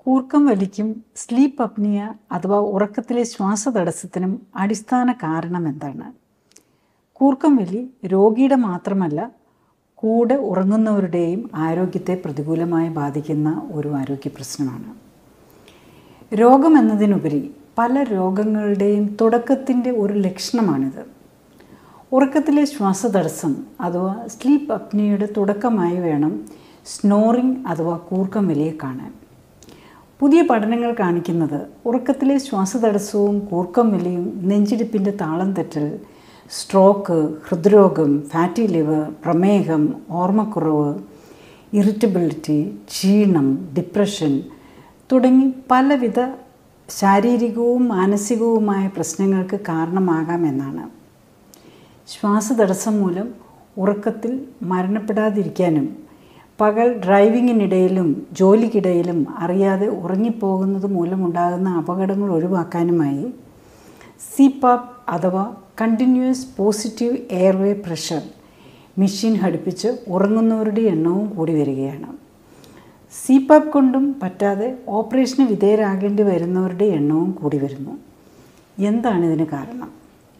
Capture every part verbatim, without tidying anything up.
കൂർക്കം വലിക്കും sleep apnoea അഥവാ ഉറക്കത്തിലെ ശ്വാസതടസ്സത്തിനും അടിസ്ഥാന കാരണം എന്താണ്? കൂർക്കം വലി രോഗിയുടെ മാത്രമല്ല, കൂടെ ഉറങ്ങുന്നവരുടെയും ആരോഗ്യത്തെ പ്രതികൂലമായി ബാധിക്കുന്ന ഒരു ആരോഗ്യ പ്രശ്നമാണ്. രോഗം എന്നതിനുപരി പല രോഗങ്ങളുടെയും തുടക്കത്തിൻ്റെ ഒരു ലക്ഷണമാണിത്. ഉറക്കത്തിലെ ശ്വാസതടസ്സം അഥവാ സ്ലീപ്പ് അപ്നിയയുടെ തുടക്കമായി വേണം സ്നോറിംഗ് അഥവാ കൂർക്കം വലിയെ കാണാൻ. പുതിയ പഠനങ്ങൾ കാണിക്കുന്നത് ഉറക്കത്തിലെ ശ്വാസതടസ്സവും കൂർക്കം വലിയും നെഞ്ചിടിപ്പിൻ്റെ താളം തെറ്റൽ, സ്ട്രോക്ക്, ഹൃദ്രോഗം, ഫാറ്റി ലിവർ, പ്രമേഹം, ഓർമ്മക്കുറവ്, ഇറിറ്റബിലിറ്റി, ക്ഷീണം, ഡിപ്രഷൻ തുടങ്ങി പലവിധ ശാരീരികവും മാനസികവുമായ പ്രശ്നങ്ങൾക്ക് കാരണമാകാമെന്നാണ്. ശ്വാസതടസ്സം മൂലം ഉറക്കത്തിൽ മരണപ്പെടാതിരിക്കാനും പകൽ ഡ്രൈവിങ്ങിനിടയിലും ജോലിക്കിടയിലും അറിയാതെ ഉറങ്ങിപ്പോകുന്നത് മൂലമുണ്ടാകുന്ന അപകടങ്ങൾ ഒഴിവാക്കാനുമായി സി പാപ്പ് അഥവാ continuous positive airway pressure machine ഘടിപ്പിച്ച് ഉറങ്ങുന്നവരുടെ എണ്ണവും കൂടി വരികയാണ്. സി പാപ്പ് കൊണ്ടും പറ്റാതെ ഓപ്പറേഷന് വിധേയരാകേണ്ടി വരുന്നവരുടെ എണ്ണവും കൂടി വരുന്നു. എന്താണ് ഇതിന് കാരണം?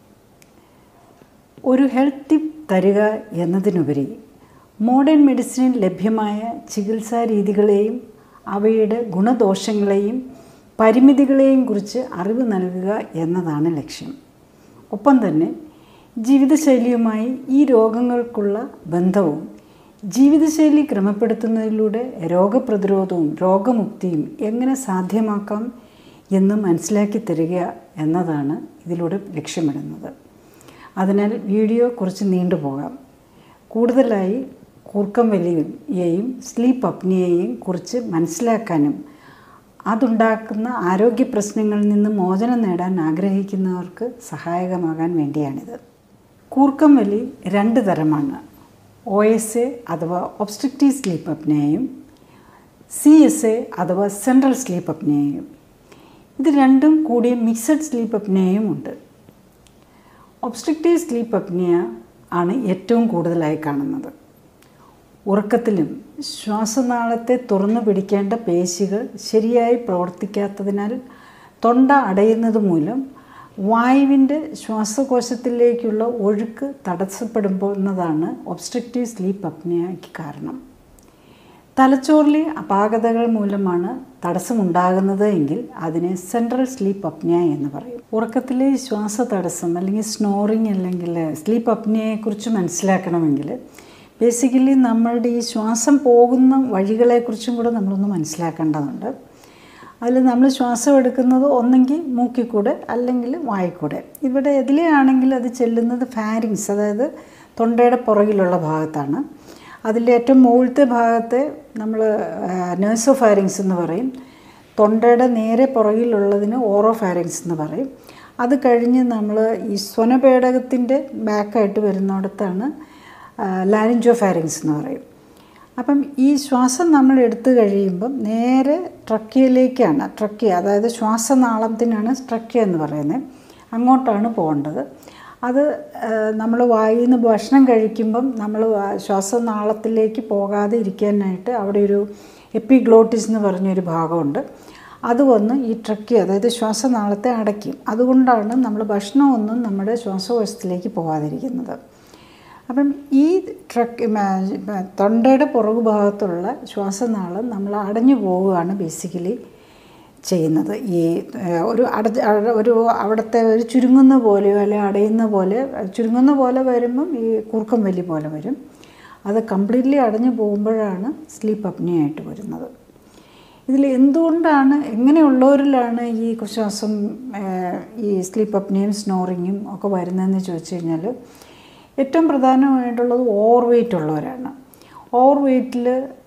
ഒരു ഹെൽത്ത് ടിപ്പ് തരിക എന്നതിനുപരി മോഡേൺ മെഡിസിനിൽ ലഭ്യമായ ചികിത്സാ രീതികളെയും അവയുടെ ഗുണദോഷങ്ങളെയും പരിമിതികളെയും കുറിച്ച് അറിവ് നൽകുക എന്നതാണ് ലക്ഷ്യം. ഒപ്പം തന്നെ ജീവിതശൈലിയുമായി ഈ രോഗങ്ങൾക്കുള്ള ബന്ധവും ജീവിതശൈലി ക്രമപ്പെടുത്തുന്നതിലൂടെ രോഗപ്രതിരോധവും രോഗമുക്തിയും എങ്ങനെ സാധ്യമാക്കാം എന്ന് മനസ്സിലാക്കി തരിക എന്നതാണ് ഇതിലൂടെ ലക്ഷ്യമിടുന്നത്. അതിനാൽ വീഡിയോ കുറച്ച് നീണ്ടുപോകാം. കൂടുതലായി കൂർക്കം വലിയെയും സ്ലീപ്പ് അപ്നിയയെയും കുറിച്ച് മനസ്സിലാക്കാനും അതുണ്ടാക്കുന്ന ആരോഗ്യ പ്രശ്നങ്ങളിൽ നിന്ന് മോചനം നേടാൻ ആഗ്രഹിക്കുന്നവർക്ക് സഹായകമാകാൻ വേണ്ടിയാണിത്. കൂർക്കം വലി രണ്ട് തരമാണ്. ഒ എസ് എ അഥവാ ഒബ്സ്ട്രക്റ്റീവ് സ്ലീപ്പ് അപ്നിയയും സി എസ് എ അഥവാ സെൻട്രൽ സ്ലീപ്പ് അപ്നിയയും. ഇത് രണ്ടും കൂടിയ മിക്സഡ് സ്ലീപ്പ് അപ്നിയയും ഉണ്ട്. ഒബ്സ്ട്രക്റ്റീവ് സ്ലീപ്പ് അപ്നിയ ആണ് ഏറ്റവും കൂടുതലായി കാണുന്നത്. ഉറക്കത്തിലും ശ്വാസനാളത്തെ തുറന്നു പിടിക്കേണ്ട പേശികൾ ശരിയായി പ്രവർത്തിക്കാത്തതിനാൽ തൊണ്ട അടയുന്നത് മൂലം വായുവിൻ്റെ ശ്വാസകോശത്തിലേക്കുള്ള ഒഴുക്ക് തടസ്സപ്പെടുന്നതാണ് ഒബ്സ്ട്രക്റ്റീവ് സ്ലീപ്പ് അപ്നിയയ്ക്ക് കാരണം. തലച്ചോറിലെ അപാകതകൾ മൂലമാണ് തടസ്സമുണ്ടാകുന്നത് എങ്കിൽ അതിനെ സെൻട്രൽ സ്ലീപ്പ് അപ്നിയ എന്ന് പറയും. ഉറക്കത്തിലെ ശ്വാസ തടസ്സം അല്ലെങ്കിൽ സ്നോറിങ് അല്ലെങ്കിൽ സ്ലീപ്പ് അപ്നിയയെക്കുറിച്ച് മനസ്സിലാക്കണമെങ്കിൽ ബേസിക്കലി നമ്മളുടെ ഈ ശ്വാസം പോകുന്ന വഴികളെക്കുറിച്ചും കൂടെ നമ്മളൊന്ന് മനസ്സിലാക്കേണ്ടതുണ്ട്. അതിൽ നമ്മൾ ശ്വാസം എടുക്കുന്നത് ഒന്നെങ്കിൽ മൂക്കിൽ കൂടെ അല്ലെങ്കിൽ വായിക്കൂടെ. ഇവിടെ എതിലെയാണെങ്കിൽ അത് ചെല്ലുന്നത് ഫാരിങ്സ്, അതായത് തൊണ്ടയുടെ പുറകിലുള്ള ഭാഗത്താണ്. അതിൻ്റെ ഏറ്റവും മുകളിലത്തെ ഭാഗത്തെ നമ്മൾ നേഴ്സോ ഫാരിങ്സ് എന്ന് പറയും. തൊണ്ടയുടെ നേരെ പുറകിലുള്ളതിന് ഓറോ ഫാരിങ്സ് എന്ന് പറയും. അത് കഴിഞ്ഞ് നമ്മൾ ഈ സ്വനപേടകത്തിൻ്റെ ബാക്കായിട്ട് വരുന്നിടത്താണ് ലാരിഞ്ചോ ഫാരിങ്സ് എന്ന് പറയും. അപ്പം ഈ ശ്വാസം നമ്മൾ എടുത്തു കഴിയുമ്പം നേരെ ട്രക്കിയയിലേക്കാണ്, ട്രക്കിയ അതായത് ശ്വാസനാളത്തിനാണ് ട്രക്കിയ എന്ന് പറയുന്നത്, അങ്ങോട്ടാണ് പോകേണ്ടത്. അത് നമ്മൾ വായിൽ നിന്ന് ഭക്ഷണം കഴിക്കുമ്പം നമ്മൾ ശ്വാസനാളത്തിലേക്ക് പോകാതെ ഇരിക്കാനായിട്ട് അവിടെ ഒരു എപ്പിഗ്ലോട്ടിസ് എന്ന് പറഞ്ഞൊരു ഭാഗമുണ്ട്. അത് വന്ന് ഈ ട്രക്കിയ അതായത് ശ്വാസനാളത്തെ അടയ്ക്കും. അതുകൊണ്ടാണ് നമ്മൾ ഭക്ഷണമൊന്നും നമ്മുടെ ശ്വാസകോശത്തിലേക്ക് പോകാതിരിക്കുന്നത്. അപ്പം ഈ ട്രക്ക് തൊണ്ടയുടെ പുറകു ഭാഗത്തുള്ള ശ്വാസനാളം നമ്മൾ അടഞ്ഞു പോവുകയാണ് ബേസിക്കലി ചെയ്യുന്നത്. ഈ ഒരു അട ഒരു അവിടുത്തെ ഒരു ചുരുങ്ങുന്ന പോലെയോ അല്ലെങ്കിൽ അടയുന്ന പോലെ ചുരുങ്ങുന്ന പോലെ വരുമ്പം ഈ കൂർക്കം വലി പോലെ വരും. അത് കംപ്ലീറ്റ്ലി അടഞ്ഞു പോകുമ്പോഴാണ് സ്ലീപ്പ് അപ്നിയായിട്ട് വരുന്നത്. ഇതിൽ എന്തുകൊണ്ടാണ് എങ്ങനെയുള്ളവരിലാണ് ഈ ശ്വാസം ഈ സ്ലീപ്പ് അപ്നിയും സ്നോറിങ്ങും ഒക്കെ വരുന്നതെന്ന് ചോദിച്ചു കഴിഞ്ഞാൽ ഏറ്റവും പ്രധാനമായിട്ടുള്ളത് ഓവർ വെയ്റ്റ് ഉള്ളവരാണ്. ഓവർ വെയ്റ്റിൽ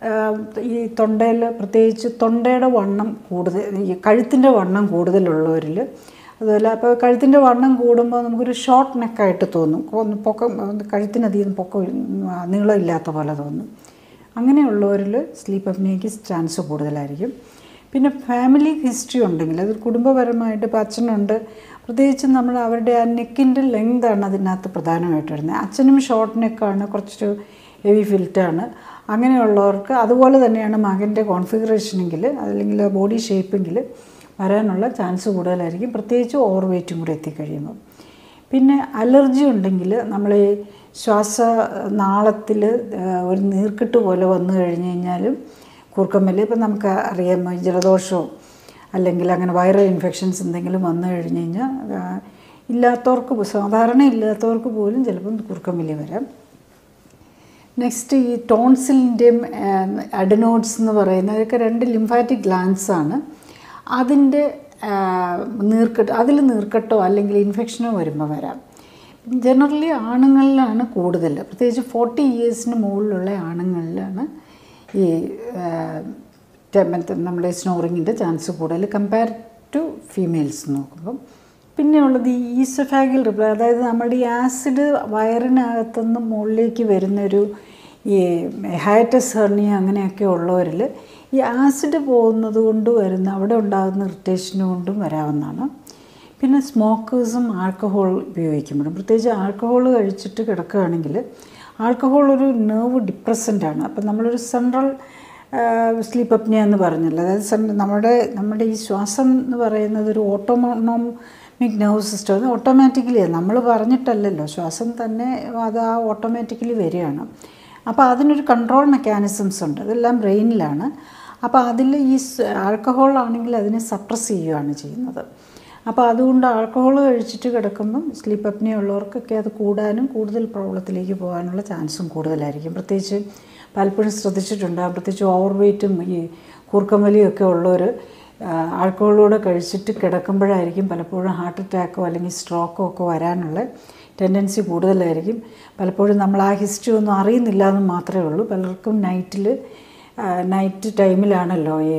ഈ തൊണ്ടയിൽ പ്രത്യേകിച്ച് തൊണ്ടയുടെ വണ്ണം കൂടുതൽ, ഈ കഴുത്തിൻ്റെ വണ്ണം കൂടുതലുള്ളവരിൽ, അതുപോലെ അപ്പോൾ കഴുത്തിൻ്റെ വണ്ണം കൂടുമ്പോൾ നമുക്കൊരു ഷോർട്ട് നെക്കായിട്ട് തോന്നും, പൊക്കം കഴുത്തിനധികം പൊക്കം നീളമില്ലാത്ത പോലെ തോന്നും. അങ്ങനെയുള്ളവരിൽ സ്ലീപ്പ് അപ്നിയയ്ക്ക് ചാൻസ് കൂടുതലായിരിക്കും. പിന്നെ ഫാമിലി ഹിസ്റ്ററി ഉണ്ടെങ്കിൽ, അത് കുടുംബപരമായിട്ട് ഇപ്പോൾ അച്ഛനുണ്ട്, പ്രത്യേകിച്ച് നമ്മൾ അവരുടെ ആ നെക്കിൻ്റെ ലെങ്താണ് അതിനകത്ത് പ്രധാനമായിട്ട് വരുന്നത്. അച്ഛനും ഷോർട്ട് നെക്കാണ്, കുറച്ചൊരു ഹെവി ഫിൽറ്റാണ്. അങ്ങനെയുള്ളവർക്ക് അതുപോലെ തന്നെയാണ് മകൻ്റെ കോൺഫിഗറേഷനെങ്കിൽ അല്ലെങ്കിൽ ബോഡി ഷേപ്പെങ്കിൽ വരാനുള്ള ചാൻസ് കൂടുതലായിരിക്കും, പ്രത്യേകിച്ച് ഓവർ വെയ്റ്റും കൂടെ എത്തിക്കഴിയുമ്പോൾ. പിന്നെ അലർജി ഉണ്ടെങ്കിൽ നമ്മൾ ശ്വാസനാളത്തിൽ ഒരു നീർക്കെട്ട് പോലെ വന്നു കഴിഞ്ഞ് കഴിഞ്ഞാലും കൂർക്കമ്പലി, ഇപ്പം നമുക്ക് അറിയാം ജലദോഷമോ അല്ലെങ്കിൽ അങ്ങനെ വൈറൽ ഇൻഫെക്ഷൻസ് എന്തെങ്കിലും വന്നു കഴിഞ്ഞ് കഴിഞ്ഞാൽ ഇല്ലാത്തവർക്ക്, സാധാരണ ഇല്ലാത്തവർക്ക് പോലും ചിലപ്പം കൂർക്കമ്പലി വരാം. നെക്സ്റ്റ് ഈ ടോൺസിലിൻ്റെയും അഡനോയിഡ്സ് എന്ന് പറയുന്ന അതൊക്കെ രണ്ട് ലിംഫാറ്റിക് ഗ്ലാൻസാണ്. അതിൻ്റെ നീർക്കെട്ട്, അതിൽ നീർക്കെട്ടോ അല്ലെങ്കിൽ ഇൻഫെക്ഷനോ വരുമ്പോൾ വരാം. ജനറലി ആണുങ്ങളിലാണ് കൂടുതൽ, പ്രത്യേകിച്ച് ഫോർട്ടി ഇയേഴ്സിന് മുകളിലുള്ള ആണുങ്ങളിലാണ് ഈ നമ്മുടെ സ്നോറിങ്ങിൻ്റെ ചാൻസ് കൂടുതൽ കമ്പയർ ടു ഫീമെയിൽസ് നോക്കുമ്പം. പിന്നെ ഉള്ളത് ഈ ഈസോഫാഗൽ റിപ്ലൈ, അതായത് നമ്മുടെ ഈ ആസിഡ് വയറിനകത്തുനിന്ന് മുകളിലേക്ക് വരുന്നൊരു ഈ ഹയറ്റസ് ഹെർണിയ അങ്ങനെയൊക്കെ ഉള്ളവരിൽ ഈ ആസിഡ് പോകുന്നത് കൊണ്ട് വരുന്ന അവിടെ ഉണ്ടാകുന്ന ഇറിറ്റേഷന് കൊണ്ടും വരാവുന്നതാണ്. പിന്നെ സ്മോക്കേഴ്സും ആൽക്കഹോൾ ഉപയോഗിക്കുമ്പോഴും, പ്രത്യേകിച്ച് ആൽക്കഹോൾ കഴിച്ചിട്ട് കിടക്കുകയാണെങ്കിൽ, ആൽക്കഹോൾ ഒരു നെർവ് ഡിപ്രസൻ്റാണ്. അപ്പം നമ്മളൊരു സെൻട്രൽ സ്ലീപ്പ് അപ്നിയ എന്ന് പറഞ്ഞല്ലോ, അതായത് നമ്മുടെ നമ്മുടെ ഈ ശ്വാസം എന്ന് പറയുന്നത് ഒരു ഓട്ടോണോമിക് നെർവ് സിസ്റ്റം, അത് ഓട്ടോമാറ്റിക്കലി നമ്മൾ പറഞ്ഞിട്ടല്ലല്ലോ, ശ്വാസം തന്നെ അത് ആ ഓട്ടോമാറ്റിക്കലി വരികയാണ്. അപ്പോൾ അതിനൊരു കൺട്രോൾ മെക്കാനിസംസ് ഉണ്ട്, അതെല്ലാം ബ്രെയിനിലാണ്. അപ്പോൾ അതിൽ ഈ ആൽക്കഹോൾ ആണെങ്കിൽ അതിനെ സപ്രസ് ചെയ്യുകയാണ് ചെയ്യുന്നത്. അപ്പോൾ അതുകൊണ്ട് ആൽക്കഹോൾ കഴിച്ചിട്ട് കിടക്കുമ്പം സ്ലീപ്പ് അപ്നിയ ഉള്ളവർക്കൊക്കെ അത് കൂടാനും കൂടുതൽ പ്രോബ്ലത്തിലേക്ക് പോകാനുള്ള ചാൻസും കൂടുതലായിരിക്കും. പ്രത്യേകിച്ച് പലപ്പോഴും ശ്രദ്ധിച്ചിട്ടുണ്ടാകും, പ്രത്യേകിച്ച് ഓവർ വെയ്റ്റും ഈ കൂർക്കമ്പലിയും ഒക്കെ ഉള്ളവർ ആൽക്കഹോളൂടെ കഴിച്ചിട്ട് കിടക്കുമ്പോഴായിരിക്കും പലപ്പോഴും ഹാർട്ട് അറ്റാക്കോ അല്ലെങ്കിൽ സ്ട്രോക്കോ ഒക്കെ വരാനുള്ള ടെൻഡൻസി കൂടുതലായിരിക്കും. പലപ്പോഴും നമ്മൾ ആ ഹിസ്റ്ററി ഒന്നും അറിയുന്നില്ല എന്ന് മാത്രമേ ഉള്ളൂ. പലർക്കും നൈറ്റിൽ നൈറ്റ് ടൈമിലാണല്ലോ ഈ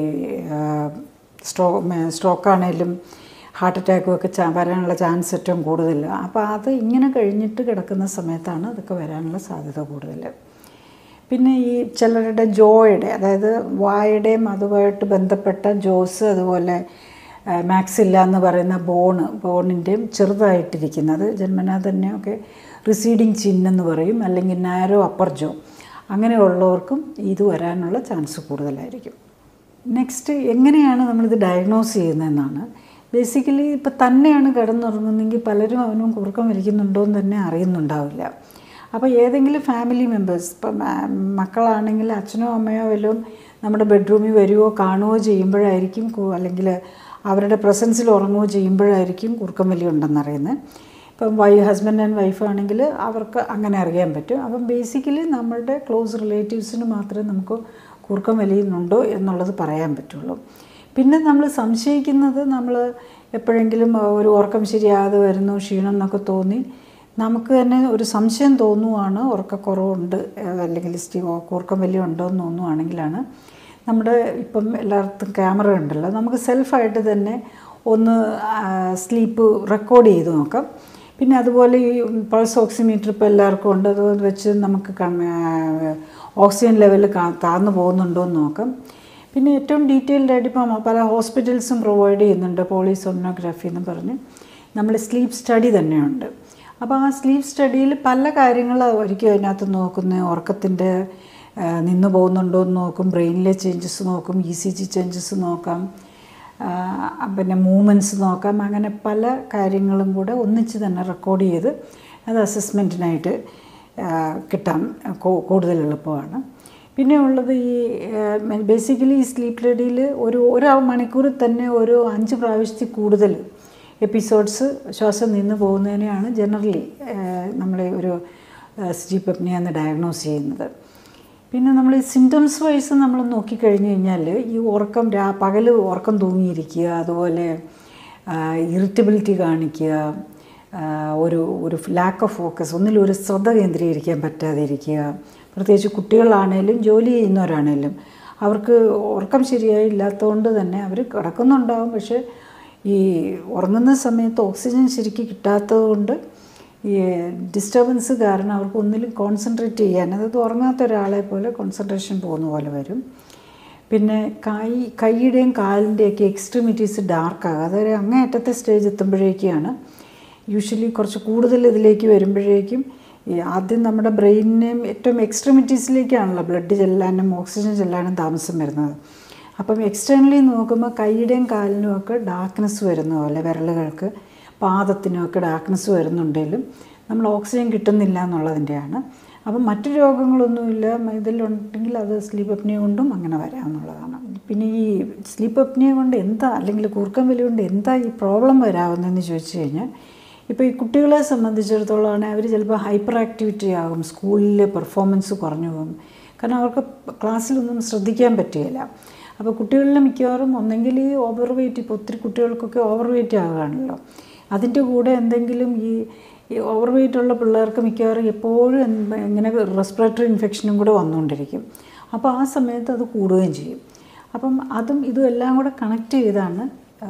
സ്ട്രോ സ്ട്രോക്കാണേലും ഹാർട്ട് അറ്റാക്കും ഒക്കെ വരാനുള്ള ചാൻസ് ഏറ്റവും കൂടുതൽ. അപ്പോൾ അത് ഇങ്ങനെ കഴിഞ്ഞിട്ട് കിടക്കുന്ന സമയത്താണ് അതൊക്കെ വരാനുള്ള സാധ്യത കൂടുതൽ. പിന്നെ ഈ ചിലരുടെ ജോയുടെ, അതായത് വായുടെയും അതുമായിട്ട് ബന്ധപ്പെട്ട ജോസ്, അതുപോലെ മാക്സില്ല എന്ന് പറയുന്ന ബോണ് ബോണിൻ്റെയും ചെറുതായിട്ടിരിക്കുന്നത് ജന്മനാ തന്നെയൊക്കെ റിസീഡിങ് ചിൻ എന്ന് പറയും, അല്ലെങ്കിൽ നാരോ അപ്പർ ജോ, അങ്ങനെയുള്ളവർക്കും ഇത് വരാനുള്ള ചാൻസ് കൂടുതലായിരിക്കും. നെക്സ്റ്റ്, എങ്ങനെയാണ് നമ്മളിത് ഡയഗ്നോസ് ചെയ്യുന്നതെന്നാണ്. ബേസിക്കലി ഇപ്പോൾ തന്നെയാണ് കിടന്നുറങ്ങുന്നതെങ്കിൽ പലരും അവനും കുറുക്കം വലിക്കുന്നുണ്ടോ എന്ന് തന്നെ അറിയുന്നുണ്ടാവില്ല. അപ്പോൾ ഏതെങ്കിലും ഫാമിലി മെമ്പേഴ്സ്, ഇപ്പം മക്കളാണെങ്കിൽ അച്ഛനോ അമ്മയോ വല്ലതും നമ്മുടെ ബെഡ്റൂമിൽ വരുവോ കാണുകയോ ചെയ്യുമ്പോഴായിരിക്കും, അല്ലെങ്കിൽ അവരുടെ പ്രസൻസിൽ ഉറങ്ങുകയോ ചെയ്യുമ്പോഴായിരിക്കും കുറുക്കം വലി ഉണ്ടെന്നറിയുന്നത്. ഇപ്പം വൈ ഹസ്ബൻഡ് ആൻഡ് വൈഫാണെങ്കിൽ അവർക്ക് അങ്ങനെ അറിയാൻ പറ്റും. അപ്പം ബേസിക്കലി നമ്മളുടെ ക്ലോസ് റിലേറ്റീവ്സിന് മാത്രമേ നമുക്ക് കുറുക്കം വലിയുന്നുണ്ടോ എന്നുള്ളത് പറയാൻ പറ്റുള്ളൂ. പിന്നെ നമ്മൾ സംശയിക്കുന്നത്, നമ്മൾ എപ്പോഴെങ്കിലും ഒരു ഉറക്കം ശരിയാകാതെ വരുന്നു, ക്ഷീണം എന്നൊക്കെ തോന്നി നമുക്ക് തന്നെ ഒരു സംശയം തോന്നുവാണ് ഉറക്കക്കുറവുണ്ട് അല്ലെങ്കിൽ കൂർക്കം വലിയ ഉണ്ടോ എന്ന് തോന്നുവാണെങ്കിലാണ് നമ്മുടെ ഇപ്പം എല്ലായിടത്തും ക്യാമറ ഉണ്ടല്ലോ, നമുക്ക് സെൽഫായിട്ട് തന്നെ ഒന്ന് സ്ലീപ്പ് റെക്കോർഡ് ചെയ്ത് നോക്കാം. പിന്നെ അതുപോലെ ഈ പൾസ് ഓക്സിമീറ്റർ ഇപ്പോൾ എല്ലാവർക്കും ഉണ്ട്, അത് വെച്ച് നമുക്ക് ഓക്സിജൻ ലെവൽ താഴ്ന്നു പോകുന്നുണ്ടോ എന്ന് നോക്കാം. പിന്നെ ഏറ്റവും ഡീറ്റെയിൽഡ് ആയിട്ട് ഇപ്പം പല ഹോസ്പിറ്റൽസും പ്രൊവൈഡ് ചെയ്യുന്നുണ്ട് പോളിസോംനോഗ്രാഫി എന്ന് പറഞ്ഞ് നമ്മൾ സ്ലീപ്പ് സ്റ്റഡി തന്നെയുണ്ട്. അപ്പോൾ ആ സ്ലീപ്പ് സ്റ്റഡിയിൽ പല കാര്യങ്ങളായിരിക്കും അതിനകത്ത് നോക്കുന്നത്. ഉറക്കത്തിൻ്റെ നിന്ന് പോകുന്നുണ്ടോ എന്ന് നോക്കും, ബ്രെയിനിലെ ചേഞ്ചസ് നോക്കും, ഇ സി ജി ചേഞ്ചസ് നോക്കാം, പിന്നെ മൂവ്മെൻറ്റ്സ് നോക്കാം. അങ്ങനെ പല കാര്യങ്ങളും കൂടെ ഒന്നിച്ച് തന്നെ റെക്കോർഡ് ചെയ്ത് അത് അസസ്മെൻറ്റിനായിട്ട് കിട്ടാൻ കൂടുതൽ എളുപ്പമാണ്. പിന്നെ ഉള്ളത് ഈ ബേസിക്കലി ഈ സ്ലീപ്പ് സ്റ്റഡിയിൽ ഒരു ഒരു മണിക്കൂറിൽ തന്നെ ഒരു അഞ്ച് പ്രാവശ്യത്തിൽ കൂടുതൽ എപ്പിസോഡ്സ് ശ്വാസം നിന്ന് പോകുന്നതിനെയാണ് ജനറലി നമ്മൾ ഒരു സ്ലീപ്പ് അപ്നിയ എന്ന് ഡയഗ്നോസ് ചെയ്യുന്നത്. പിന്നെ നമ്മൾ ഈ സിംറ്റംസ് വൈസ് നമ്മൾ നോക്കിക്കഴിഞ്ഞ് കഴിഞ്ഞാൽ ഈ ഉറക്കം രാ പകൽ ഉറക്കം തൂങ്ങിയിരിക്കുക, അതുപോലെ ഇറിറ്റബിലിറ്റി കാണിക്കുക, ഒരു ഒരു ലാക്ക് ഓഫ് ഫോക്കസ്, ഒന്നിലൊരു ശ്രദ്ധ കേന്ദ്രീകരിക്കാൻ പറ്റാതിരിക്കുക. പ്രത്യേകിച്ച് കുട്ടികളാണേലും ജോലി ചെയ്യുന്നവരാണേലും അവർക്ക് ഉറക്കം ശരിയായി ഇല്ലാത്തതുകൊണ്ട് തന്നെ അവർ കിടക്കുന്നുണ്ടാവും, പക്ഷേ ഈ ഉറങ്ങുന്ന സമയത്ത് ഓക്സിജൻ ശരിക്കും കിട്ടാത്തത് കൊണ്ട് ഈ ഡിസ്റ്റർബൻസ് കാരണം അവർക്ക് ഒന്നിലും കോൺസെൻട്രേറ്റ് ചെയ്യാൻ, അതായത് ഉറങ്ങാത്ത ഒരാളെ പോലെ കോൺസെൻട്രേഷൻ പോകുന്ന പോലെ വരും. പിന്നെ കൈ കൈയുടെയും കാലിൻ്റെയൊക്കെ എക്സ്ട്രിമിറ്റീസ് ഡാർക്കാകുക, അതായത് അങ്ങേയറ്റത്തെ സ്റ്റേജ് എത്തുമ്പോഴേക്കാണ് യൂഷ്വലി കുറച്ച് കൂടുതൽ ഇതിലേക്ക് വരുമ്പോഴേക്കും ഈ ആദ്യം നമ്മുടെ ബ്രെയിനിനെയും ഏറ്റവും എക്സ്ട്രിമിറ്റീസിലേക്കാണല്ലോ ബ്ലഡ് ചെല്ലാനും ഓക്സിജൻ ചെല്ലാനും താമസം വരുന്നത്. അപ്പം എക്സ്റ്റേണലി നോക്കുമ്പോൾ കൈയുടെയും കാലിനും ഒക്കെ ഡാർക്ക്നെസ് വരുന്ന പോലെ വിരലുകൾക്ക് പാദത്തിനുമൊക്കെ ഡാർക്ക്നെസ് വരുന്നുണ്ടെങ്കിലും നമ്മൾ ഓക്സിജൻ കിട്ടുന്നില്ല എന്നുള്ളതിൻ്റെയാണ്. അപ്പം മറ്റു രോഗങ്ങളൊന്നുമില്ല ഇതിലുണ്ടെങ്കിൽ അത് സ്ലീപ്പ് അപ്നിയ കൊണ്ടും അങ്ങനെ വരാമെന്നുള്ളതാണ്. പിന്നെ ഈ സ്ലീപ്പ് അപ്നിയ കൊണ്ട് എന്താ അല്ലെങ്കിൽ കൂർക്കം വലി കൊണ്ട് എന്താ ഈ പ്രോബ്ലം വരാവുന്നതെന്ന് ചോദിച്ചു കഴിഞ്ഞാൽ, ഇപ്പോൾ ഈ കുട്ടികളെ സംബന്ധിച്ചിടത്തോളമാണ് അവർ ചിലപ്പോൾ ഹൈപ്പർ ആക്ടിവിറ്റി ആകും, സ്കൂളിൽ പെർഫോമൻസ് കുറഞ്ഞു പോകും, കാരണം അവർക്ക് ക്ലാസ്സിലൊന്നും ശ്രദ്ധിക്കാൻ പറ്റുകയില്ല. അപ്പോൾ കുട്ടികളിൽ മിക്കവാറും ഒന്നെങ്കിൽ ഈ ഓവർ വെയ്റ്റ്, ഇപ്പോൾ ഒത്തിരി കുട്ടികൾക്കൊക്കെ ഓവർ വെയ്റ്റ് ആകുകയാണല്ലോ, അതിൻ്റെ കൂടെ എന്തെങ്കിലും ഈ ഈ ഓവർ വെയ്റ്റ് ഉള്ള പിള്ളേർക്ക് മിക്കവാറും എപ്പോഴും ഇങ്ങനെ റെസ്പിറേറ്ററി ഇൻഫെക്ഷനും കൂടെ വന്നുകൊണ്ടിരിക്കും. അപ്പോൾ ആ സമയത്ത് അത് കൂടുകയും ചെയ്യും. അപ്പം അതും ഇതും എല്ലാം കൂടെ കണക്ട് ചെയ്താണ്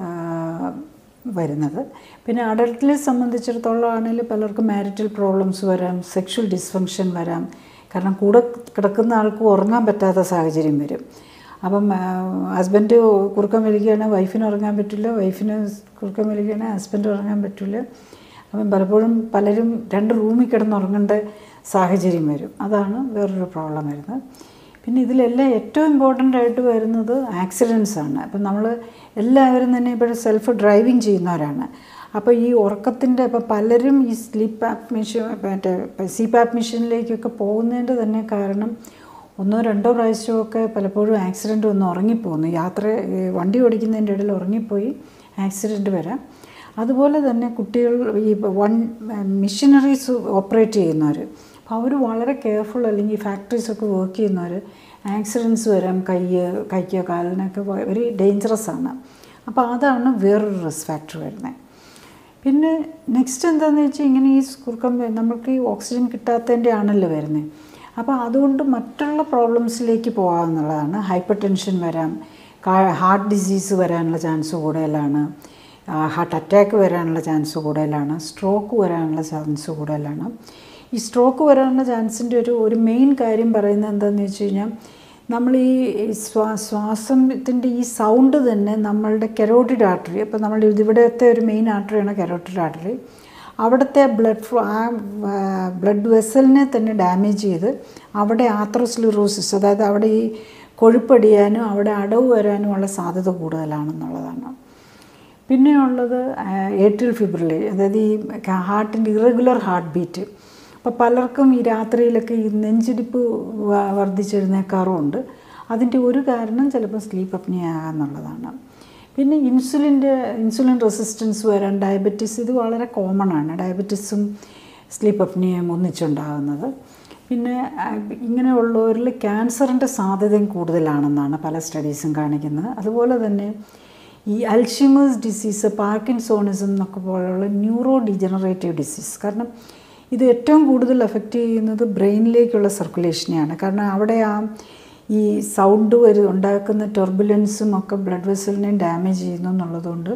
വരുന്നത്. പിന്നെ അഡൾട്ടിനെ സംബന്ധിച്ചിടത്തോളം ആണെങ്കിൽ പലർക്കും മാരിറ്റൽ പ്രോബ്ലംസ് വരാം, സെക്ഷൽ ഡിസ്ഫങ്ഷൻ വരാം, കാരണം കൂടെ കിടക്കുന്ന ആൾക്ക് ഉറങ്ങാൻ പറ്റാത്ത സാഹചര്യം വരും. അപ്പം ഹസ്ബൻഡ് കുറുക്കം വലിക്കുകയാണെങ്കിൽ വൈഫിന് ഉറങ്ങാൻ പറ്റില്ല, വൈഫിന് കുറുക്കം വലിക്കുകയാണെങ്കിൽ ഹസ്ബൻഡ് ഉറങ്ങാൻ പറ്റില്ല. അപ്പം പലപ്പോഴും പലരും രണ്ട് റൂമിൽ കിടന്നുറങ്ങേണ്ട സാഹചര്യം വരും. അതാണ് വേറൊരു പ്രോബ്ലം വരുന്നത്. പിന്നെ ഇതിലെല്ലാം ഏറ്റവും ഇമ്പോർട്ടൻ്റ് ആയിട്ട് വരുന്നത് ആക്സിഡൻസ് ആണ്. അപ്പം നമ്മൾ എല്ലാവരും തന്നെ ഇപ്പോൾ സെൽഫ് ഡ്രൈവിങ് ചെയ്യുന്നവരാണ്. അപ്പോൾ ഈ ഉറക്കത്തിൻ്റെ ഇപ്പോൾ പലരും ഈ സ്ലീപ്പ് ആപ്പ് മെഷീൻ മറ്റേ സീപ്പ് ആപ്പ് മെഷീനിലേക്കൊക്കെ പോകുന്നതിൻ്റെ തന്നെ കാരണം ഒന്നോ രണ്ടോ പ്രാവശ്യമൊക്കെ പലപ്പോഴും ആക്സിഡൻറ്റ് വന്ന് ഉറങ്ങിപ്പോകുന്നു. യാത്ര വണ്ടി ഓടിക്കുന്നതിൻ്റെ ഇടയിൽ ഉറങ്ങിപ്പോയി ആക്സിഡൻറ്റ് വരാം. അതുപോലെ തന്നെ കുട്ടികൾ ഈ വൺ മെഷീനറീസ് ഓപ്പറേറ്റ് ചെയ്യുന്നവർ, അപ്പോൾ അവർ വളരെ കെയർഫുൾ, അല്ലെങ്കിൽ ഫാക്ടറീസൊക്കെ വർക്ക് ചെയ്യുന്നവർ ആക്സിഡൻറ്റ്സ് വരാം, കൈ കൈക്കോ കാലിനൊക്കെ വെരി ഡേഞ്ചറസ് ആണ്. അപ്പോൾ അതാണ് വേറൊരു റിസ്ക് ഫാക്ടർ വരുന്നത്. പിന്നെ നെക്സ്റ്റ് എന്താണെന്ന് വെച്ചാൽ ഇങ്ങനെ ഈ കുറുക്കം നമുക്ക് ഈ ഓക്സിജൻ കിട്ടാത്തതിൻ്റെ ആണല്ലോ വരുന്നത്. അപ്പോൾ അതുകൊണ്ട് മറ്റുള്ള പ്രോബ്ലംസിലേക്ക് പോകാമെന്നുള്ളതാണ്. ഹൈപ്പർ ടെൻഷൻ വരാം, ഹാർട്ട് ഡിസീസ് വരാനുള്ള ചാൻസ് കൂടുതലാണ്, ഹാർട്ട് അറ്റാക്ക് വരാനുള്ള ചാൻസ് കൂടുതലാണ്, സ്ട്രോക്ക് വരാനുള്ള ചാൻസ് കൂടുതലാണ്. ഈ സ്ട്രോക്ക് വരാനുള്ള ചാൻസിൻ്റെ ഒരു ഒരു മെയിൻ കാര്യം പറയുന്നത് എന്താണെന്ന് വെച്ച് കഴിഞ്ഞാൽ, നമ്മൾ ഈ ശ്വാ ശ്വാസത്തിൻ്റെ ഈ സൗണ്ട് തന്നെ നമ്മളുടെ കെരോട്ടിഡ് ആർട്ടറി, അപ്പോൾ നമ്മൾ ഇവിടുത്തെ ഒരു മെയിൻ ആർട്ടറിയാണ് കെരോട്ടിഡ് ആർട്ടറി, അവിടുത്തെ ബ്ലഡ് ഫ്ലോ ആ ബ്ലഡ് വെസലിനെ തന്നെ ഡാമേജ് ചെയ്ത് അവിടെ ആത്രോസ്ക്ലെറോസിസ്, അതായത് അവിടെ ഈ കൊഴുപ്പടിയാനും അവിടെ അടവ് വരാനുമുള്ള സാധ്യത കൂടുതലാണെന്നുള്ളതാണ്. പിന്നെയുള്ളത് ഏട്രിയൽ ഫിബ്രിലേഷൻ, അതായത് ഈ ഹാർട്ടിൻ്റെ ഇറഗുലർ ഹാർട്ട് ബീറ്റ്. അപ്പോൾ പലർക്കും ഈ രാത്രിയിലൊക്കെ ഈ നെഞ്ചിടിപ്പ് വർദ്ധിച്ചെഴുന്നേക്കാറുമുണ്ട്. അതിൻ്റെ ഒരു കാരണം ചിലപ്പോൾ സ്ലീപ്പ് അപ്നിയ ആകാന്നുള്ളതാണ്. പിന്നെ ഇൻസുലിൻ്റെ ഇൻസുലിൻ റെസിസ്റ്റൻസ് വരാൻ, ഡയബറ്റീസ്, ഇത് വളരെ കോമൺ ആണ്, ഡയബറ്റീസും സ്ലീപ്പ് അപ്നിയയും ഒന്നിച്ചുണ്ടാകുന്നത്. പിന്നെ ഇങ്ങനെയുള്ളവരിൽ ക്യാൻസറിൻ്റെ സാധ്യതയും കൂടുതലാണെന്നാണ് പല സ്റ്റഡീസും കാണിക്കുന്നത്. അതുപോലെ തന്നെ ഈ അൽഷിമേഴ്സ് ഡിസീസ്, പാർക്കിൻസോണിസം എന്നൊക്കെ പോലുള്ള ന്യൂറോ ഡിജനറേറ്റീവ് ഡിസീസ്, കാരണം ഇത് ഏറ്റവും കൂടുതൽ എഫക്റ്റ് ചെയ്യുന്നത് ബ്രെയിനിലേക്കുള്ള സർക്കുലേഷനെയാണ്. കാരണം അവിടെ ആ ഈ സൗണ്ട് വരും ഉണ്ടാക്കുന്ന ടെർബുലൻസും ഒക്കെ ബ്ലഡ് വെസലിനെയും ഡാമേജ് ചെയ്യുന്നു എന്നുള്ളതുകൊണ്ട്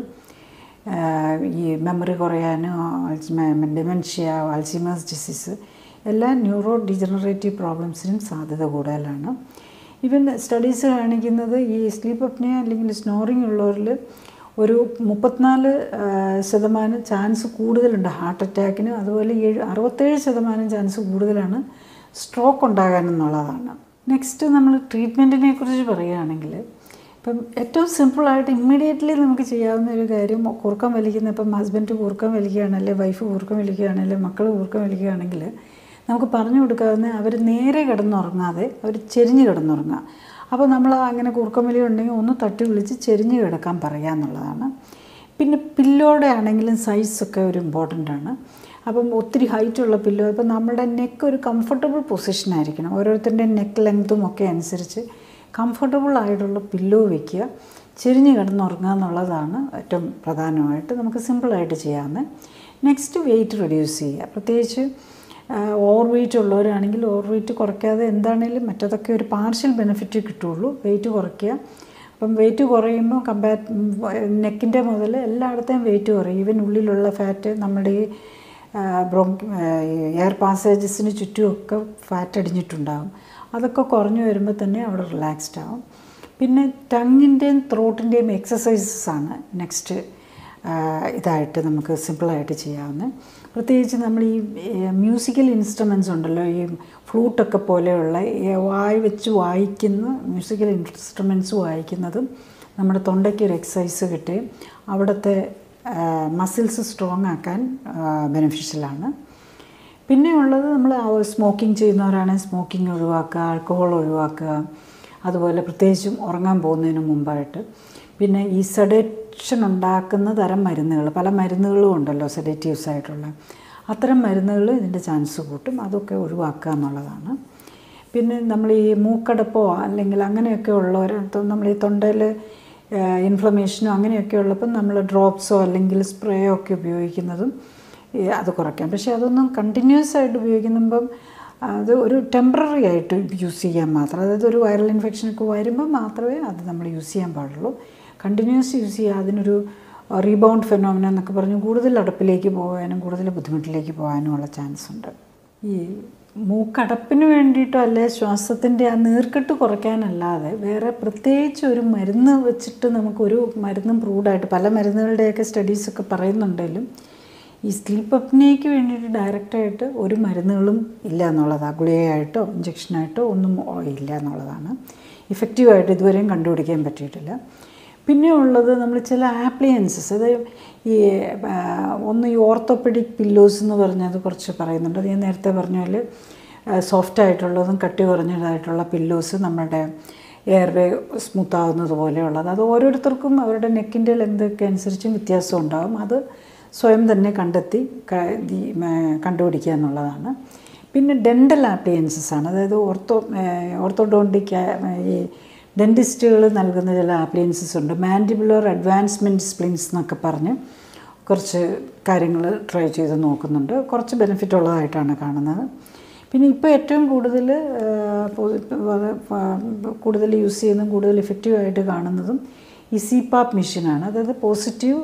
ഈ മെമ്മറി കുറയാനും ഡിമെൻഷ്യ, അൽഷിമേഴ്സ് ഡിസീസ് എല്ലാ ന്യൂറോ ഡിജനറേറ്റീവ് പ്രോബ്ലംസിനും സാധ്യത കൂടുതലാണ്. ഈവൻ സ്റ്റഡീസ് കാണിക്കുന്നത് ഈ സ്ലീപ്പ് അപ്നിയ അല്ലെങ്കിൽ സ്നോറിങ് ഉള്ളവരിൽ ഒരു മുപ്പത്തിനാല് ശതമാനം ചാൻസ് കൂടുതലുണ്ട് ഹാർട്ട് അറ്റാക്കിന്, അതുപോലെ ഏഴ് അറുപത്തേഴ് ശതമാനം ചാൻസ് കൂടുതലാണ് സ്ട്രോക്ക് ഉണ്ടാകാനെന്നുള്ളതാണ്. നെക്സ്റ്റ് നമ്മൾ ട്രീറ്റ്മെൻറ്റിനെ കുറിച്ച് പറയുകയാണെങ്കിൽ, ഇപ്പം ഏറ്റവും സിമ്പിളായിട്ട് ഇമ്മീഡിയറ്റ്ലി നമുക്ക് ചെയ്യാവുന്ന ഒരു കാര്യം, കൂർക്കം വലിക്കുന്ന, ഇപ്പം ഹസ്ബൻഡ് കൂർക്കം വലിക്കുകയാണല്ലേ, വൈഫ് കൂർക്കം വലിക്കുകയാണല്ലേ, മക്കൾ കൂർക്കം വലിക്കുകയാണെങ്കിൽ നമുക്ക് പറഞ്ഞു കൊടുക്കാവുന്ന അവർ നേരെ കിടന്നുറങ്ങാതെ അവർ ചെരിഞ്ഞ് കിടന്നുറങ്ങുക. അപ്പോൾ നമ്മൾ അങ്ങനെ കൂർക്കം വലി ഉണ്ടെങ്കിൽ ഒന്ന് തട്ടി വിളിച്ച് ചെരിഞ്ഞ് കിടക്കാൻ പറയുക എന്നുള്ളതാണ്. പിന്നെ പില്ലോടെ ആണെങ്കിലും സൈസൊക്കെ ഒരു ഇമ്പോർട്ടൻ്റ് ആണ്. അപ്പം ഒത്തിരി ഹൈറ്റുള്ള പില്ലോ, ഇപ്പം നമ്മുടെ നെക്ക് ഒരു കംഫർട്ടബിൾ പൊസിഷനായിരിക്കണം. ഓരോരുത്തരുടെ നെക്ക് ലെങ്ത്തും ഒക്കെ അനുസരിച്ച് കംഫർട്ടബിൾ ആയിട്ടുള്ള പില്ലോ വയ്ക്കുക, ചെരിഞ്ഞ് കിടന്നുറങ്ങുക എന്നുള്ളതാണ് ഏറ്റവും പ്രധാനമായിട്ട് നമുക്ക് സിമ്പിളായിട്ട് ചെയ്യാവുന്നത്. നെക്സ്റ്റ് വെയിറ്റ് റെഡ്യൂസ് ചെയ്യുക. പ്രത്യേകിച്ച് ഓവർ വെയിറ്റ് ഉള്ളവരാണെങ്കിൽ ഓവർ വെയിറ്റ് കുറയ്ക്കാതെ എന്താണെങ്കിലും മറ്റതൊക്കെ ഒരു പാർഷ്യൽ ബെനിഫിറ്റ് കിട്ടുള്ളൂ. വെയിറ്റ് കുറയ്ക്കുക. അപ്പം വെയിറ്റ് കുറയുമ്പോൾ കമ്പാര നെക്കിൻ്റെ മുതൽ എല്ലായിടത്തെയും വെയിറ്റ് കുറയും. ഈവൻ ഉള്ളിലുള്ള ഫാറ്റ്, നമ്മുടെ ഈ ബ്രോങ്ക് എയർ പാസേജസിന് ചുറ്റുമൊക്കെ ഫാറ്റ് അടിഞ്ഞിട്ടുണ്ടാകും. അതൊക്കെ കുറഞ്ഞു വരുമ്പോൾ തന്നെ അവിടെ റിലാക്സ്ഡ് ആവും. പിന്നെ ടങ്ങിൻ്റെയും ത്രോട്ടിൻ്റെയും എക്സസൈസസ് ആണ് നെക്സ്റ്റ് ഇതായിട്ട് നമുക്ക് സിമ്പിളായിട്ട് ചെയ്യാവുന്നത്. പ്രത്യേകിച്ച് നമ്മൾ ഈ മ്യൂസിക്കൽ ഇൻസ്ട്രുമെൻറ്റ്സ് ഉണ്ടല്ലോ, ഈ ഫ്ലൂട്ടൊക്കെ പോലെയുള്ള വായി വെച്ച് വായിക്കുന്ന മ്യൂസിക്കൽ ഇൻസ്ട്രുമെൻറ്റ്സ് വായിക്കുന്നതും നമ്മുടെ തൊണ്ടയ്ക്ക് ഒരു എക്സസൈസ് കിട്ടുകയും അവിടുത്തെ മസിൽസ് സ്ട്രോങ് ആക്കാൻ ബെനിഫിഷ്യലാണ്. പിന്നെ ഉള്ളത് നമ്മൾ സ്മോക്കിംഗ് ചെയ്യുന്നവരാണെങ്കിൽ സ്മോക്കിംഗ് ഒഴിവാക്കുക, ആൽക്കഹോൾ ഒഴിവാക്കുക, അതുപോലെ പ്രത്യേകിച്ചും ഉറങ്ങാൻ പോകുന്നതിന് മുമ്പായിട്ട്. പിന്നെ ഈ സെഡേഷൻ ഉണ്ടാക്കുന്ന തരം മരുന്നുകൾ, പല മരുന്നുകളും ഉണ്ടല്ലോ സെഡേറ്റീവ്സ് ആയിട്ടുള്ള, അത്തരം മരുന്നുകൾ ഇതിൻ്റെ ചാൻസ് കൂട്ടും, അതൊക്കെ ഒഴിവാക്കുക എന്നുള്ളതാണ്. പിന്നെ നമ്മൾ ഈ മൂക്കടപ്പോ അല്ലെങ്കിൽ അങ്ങനെയൊക്കെ ഉള്ളവർ, നമ്മൾ ഈ തൊണ്ടയിൽ ഇൻഫ്ലമേഷനോ അങ്ങനെയൊക്കെ ഉള്ളപ്പോൾ നമ്മൾ ഡ്രോപ്സോ അല്ലെങ്കിൽ സ്പ്രേയോ ഒക്കെ ഉപയോഗിക്കുന്നതും അത് കുറയ്ക്കാം. പക്ഷേ അതൊന്നും കണ്ടിന്യൂസ് ആയിട്ട് ഉപയോഗിക്കുമ്പം അത് ഒരു ടെമ്പററി ആയിട്ട് യൂസ് ചെയ്യാൻ മാത്രം, അതായത് ഒരു വൈറൽ ഇൻഫെക്ഷനൊക്കെ വരുമ്പോൾ മാത്രമേ അത് നമ്മൾ യൂസ് ചെയ്യാൻ പാടുള്ളൂ. കണ്ടിന്യൂസ് യൂസ് ചെയ്യുക അതിനൊരു റീബൗണ്ട് ഫെനോമിന എന്നൊക്കെ പറഞ്ഞ് കൂടുതൽ അടപ്പിലേക്ക് പോകാനും കൂടുതൽ ബുദ്ധിമുട്ടിലേക്ക് പോകാനുമുള്ള ചാൻസ് ഉണ്ട്. ഈ മൂക്കടപ്പിന് വേണ്ടിയിട്ടോ അല്ലെ ശ്വാസത്തിൻ്റെ ആ നീർക്കെട്ട് കുറയ്ക്കാനല്ലാതെ വേറെ പ്രത്യേകിച്ച് ഒരു മരുന്ന് വെച്ചിട്ട് നമുക്കൊരു മരുന്നും പ്രൂവ്ഡായിട്ട്, പല മരുന്നുകളുടെയൊക്കെ സ്റ്റഡീസൊക്കെ പറയുന്നുണ്ടെങ്കിലും ഈ സ്ലീപ്പ് അപ്നിയയ്ക്ക് വേണ്ടിയിട്ട് ഡയറക്റ്റായിട്ട് ഒരു മരുന്നുകളും ഇല്ല എന്നുള്ളതാണ്. ഗുളികയായിട്ടോ ഇഞ്ചക്ഷനായിട്ടോ ഒന്നും ഇല്ല എന്നുള്ളതാണ്. ഇഫക്റ്റീവായിട്ട് ഇതുവരെയും കണ്ടുപിടിക്കാൻ പറ്റിയിട്ടില്ല. പിന്നെ ഉള്ളത് നമ്മൾ ചില ആപ്ലിയൻസസ്, അത് ഈ ഒന്ന് ഈ ഓർത്തോപെഡിക് പില്ലോസ് എന്ന് പറഞ്ഞത് കുറച്ച് പറയുന്നുണ്ട്. അത് ഞാൻ നേരത്തെ പറഞ്ഞ പോലെ സോഫ്റ്റായിട്ടുള്ളതും കട്ടി കുറഞ്ഞതായിട്ടുള്ള പില്ലോസ് നമ്മുടെ എയർവേ സ്മൂത്താവുന്നത് പോലെയുള്ളത്, അത് ഓരോരുത്തർക്കും അവരുടെ നെക്കിൻ്റെ ലെങ്തൊക്കെ അനുസരിച്ചും വ്യത്യാസം ഉണ്ടാകും. അത് സ്വയം തന്നെ കണ്ടെത്തി കണ്ടുപിടിക്കുക എന്നുള്ളതാണ്. പിന്നെ ഡെൻ്റൽ ആപ്ലിയൻസസ് ആണ്, അതായത് ഓർത്തോ ഓർത്തോഡോണ്ടിക് ഈ ഡെൻറ്റിസ്റ്റുകൾ നൽകുന്ന ചില ആപ്ലിയൻസസ് ഉണ്ട്. മാൻഡിബുലർ അഡ്വാൻസ്മെൻറ്റ് സ്പ്ലിൻസ് എന്നൊക്കെ പറഞ്ഞ് കുറച്ച് കാര്യങ്ങൾ ട്രൈ ചെയ്ത് നോക്കുന്നുണ്ട്. കുറച്ച് ബെനിഫിറ്റ് ഉള്ളതായിട്ടാണ് കാണുന്നത്. പിന്നെ ഇപ്പോൾ ഏറ്റവും കൂടുതൽ കൂടുതൽ യൂസ് ചെയ്യുന്നതും കൂടുതൽ എഫക്റ്റീവായിട്ട് കാണുന്നതും ഈ സി പാപ്പ് മെഷീനാണ്. അതായത് പോസിറ്റീവ്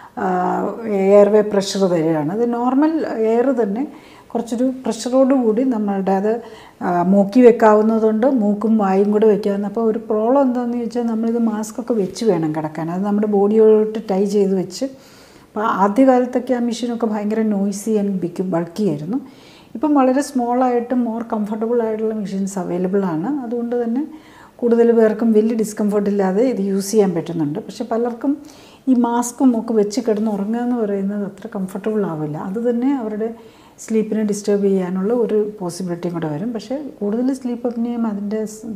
എയർവേ പ്രഷർ തരികയാണ്. അത് നോർമൽ എയർ തന്നെ കുറച്ചൊരു പ്രഷറോട് കൂടി നമ്മളുടെ അത് മൂക്കി വെക്കാവുന്നതുകൊണ്ട് മൂക്കും വായും കൂടെ വെക്കാവുന്ന. അപ്പോൾ ഒരു പ്രോബ്ലം എന്താണെന്ന് ചോദിച്ചാൽ നമ്മളിത് മാസ്കൊക്കെ വെച്ച് വേണം കിടക്കാൻ, അത് നമ്മുടെ ബോഡിയോട്ട് ടൈ ചെയ്ത് വെച്ച്. അപ്പോൾ ആദ്യകാലത്തൊക്കെ ആ മെഷീനൊക്കെ ഭയങ്കര നോയ്സി ആൻഡ് ബിഗ് ബൾക്കി ആയിരുന്നു. ഇപ്പം വളരെ സ്മോളായിട്ടും മോർ കംഫർട്ടബിൾ ആയിട്ടുള്ള മെഷീൻസ് അവൈലബിൾ ആണ്. അതുകൊണ്ട് തന്നെ കൂടുതൽ പേർക്കും വലിയ ഡിസ്കംഫർട്ട് ഇല്ലാതെ ഇത് യൂസ് ചെയ്യാൻ പറ്റുന്നുണ്ട്. പക്ഷെ പലർക്കും ഈ മാസ്കും ഒക്കെ വെച്ച് കിടന്ന് ഉറങ്ങുക എന്ന് പറയുന്നത് അത്ര കംഫർട്ടബിൾ ആവില്ല. അത് തന്നെ അവരുടെ സ്ലീപ്പിനെ ഡിസ്റ്റർബ് ചെയ്യാനുള്ള ഒരു പോസിബിലിറ്റിയും കൂടെ വരും. പക്ഷേ കൂടുതൽ സ്ലീപ്പ് അപ്നിയയും അതിൻ്റെ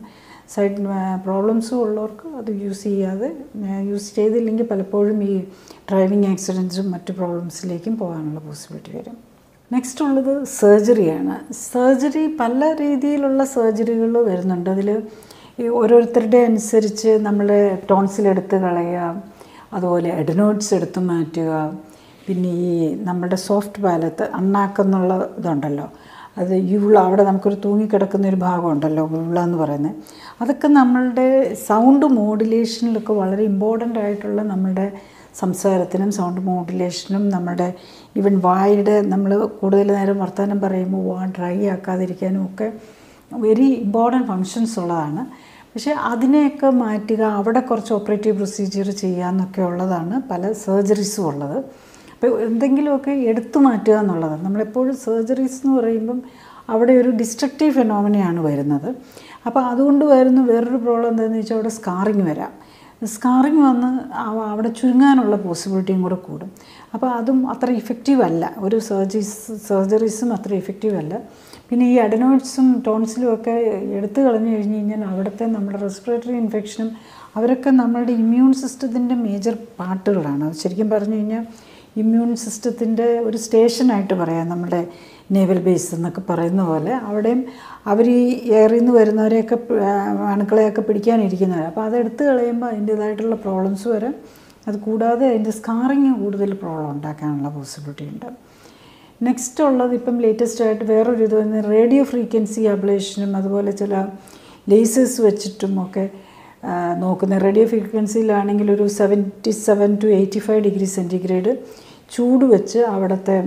സൈഡ് പ്രോബ്ലംസും ഉള്ളവർക്ക് അത് യൂസ് ചെയ്യാതെ, യൂസ് ചെയ്തില്ലെങ്കിൽ പലപ്പോഴും ഈ ഡ്രൈവിംഗ് ആക്സിഡൻറ്റ്സും മറ്റു പ്രോബ്ലംസിലേക്കും പോകാനുള്ള പോസിബിലിറ്റി വരും. നെക്സ്റ്റ് ഉള്ളത് സർജറിയാണ്. സർജറി പല രീതിയിലുള്ള സർജറികൾ വരുന്നുണ്ട്. അതിൽ ഈ ഓരോരുത്തരുടെ അനുസരിച്ച് നമ്മൾ ടോൺസിലെടുത്ത് കളയുക, അതുപോലെ എഡനോയിഡ്സ് എടുത്ത് മാറ്റുക, പിന്നെ ഈ നമ്മുടെ സോഫ്റ്റ് പാലത്ത് അണ്ണാക്കെന്നുള്ള ഇതുണ്ടല്ലോ, അത് യൂള, അവിടെ നമുക്കൊരു തൂങ്ങിക്കിടക്കുന്നൊരു ഭാഗമുണ്ടല്ലോ യൂള എന്ന് പറയുന്നത്, അതൊക്കെ നമ്മളുടെ സൗണ്ട് മോഡുലേഷനിലൊക്കെ വളരെ ഇമ്പോർട്ടൻ്റ് ആയിട്ടുള്ള നമ്മളുടെ സംസാരത്തിനും സൗണ്ട് മോഡുലേഷനും നമ്മുടെ ഈവൻ വായുടെ നമ്മൾ കൂടുതൽ നേരം വർത്തമാനം പറയുമ്പോൾ വാ ഡ്രൈ ആക്കാതിരിക്കാനും ഒക്കെ വെരി ഇമ്പോർട്ടൻറ്റ് ഫങ്ഷൻസ് ഉള്ളതാണ്. പക്ഷേ അതിനെയൊക്കെ മാറ്റുക, അവിടെ കുറച്ച് ഓപ്പറേറ്റീവ് പ്രൊസീജിയർ ചെയ്യാമെന്നൊക്കെ ഉള്ളതാണ് പല സർജറീസും ഉള്ളത്. അപ്പോൾ എന്തെങ്കിലുമൊക്കെ എടുത്തു മാറ്റുക എന്നുള്ളതാണ്. നമ്മളെപ്പോഴും സർജറീസ് എന്ന് പറയുമ്പം അവിടെ ഒരു ഡിസ്ട്രക്റ്റീവ് ഫെനോമിനയാണ് വരുന്നത്. അപ്പോൾ അതുകൊണ്ട് വരുന്ന വേറൊരു പ്രോബ്ലം എന്താണെന്ന് വെച്ചാൽ അവിടെ സ്കാറിങ് വരാം. സ്കാറിങ് വന്ന് അവിടെ ചുരുങ്ങാനുള്ള പോസിബിലിറ്റിയും കൂടെ കൂടും. അപ്പോൾ അതും അത്ര ഇഫക്റ്റീവ് അല്ല, ഒരു സർജീസ് സർജറീസും അത്ര ഇഫക്റ്റീവ് അല്ല. പിന്നെ ഈ അഡനോയിഡ്സും ടോൺസിലും ഒക്കെ എടുത്തു കളഞ്ഞു കഴിഞ്ഞ് കഴിഞ്ഞാൽ അവിടുത്തെ നമ്മുടെ റെസ്പിറേറ്ററി ഇൻഫെക്ഷനും അവരൊക്കെ നമ്മളുടെ ഇമ്മ്യൂൺ സിസ്റ്റത്തിൻ്റെ മേജർ പാർട്ടുകളാണ്. അത് ശരിക്കും പറഞ്ഞു കഴിഞ്ഞാൽ ഇമ്മ്യൂൺ സിസ്റ്റത്തിൻ്റെ ഒരു സ്റ്റേഷനായിട്ട് പറയാം, നമ്മുടെ നേവൽ ബേസ് എന്നൊക്കെ പറയുന്ന പോലെ. അവിടെയും അവർ ഈ എയറിൽ നിന്ന് വരുന്നവരെയൊക്കെ അണുക്കളെയൊക്കെ പിടിക്കാനിരിക്കുന്നവർ. അപ്പോൾ അതെടുത്ത് കളയുമ്പോൾ അതിൻ്റേതായിട്ടുള്ള പ്രോബ്ലംസ് വരാം. അത് കൂടാതെ അതിൻ്റെ സ്കാറിങ് കൂടുതൽ പ്രോബ്ലം ഉണ്ടാക്കാനുള്ള പോസിബിലിറ്റി ഉണ്ട്. നെക്സ്റ്റ് ഉള്ളത് ഇപ്പം ലേറ്റസ്റ്റ് ആയിട്ട് വേറൊരു ഇത് വന്ന് റേഡിയോ ഫ്രീക്വൻസി അബ്ലേഷനും അതുപോലെ ചില ലേസേഴ്സ് വെച്ചിട്ടും ഒക്കെ നോക്കുന്ന. റേഡിയോ ഫ്രീക്വൻസിയിലാണെങ്കിൽ ഒരു seventy seven to eighty five degree centigrade ചൂട് വെച്ച് അവിടുത്തെ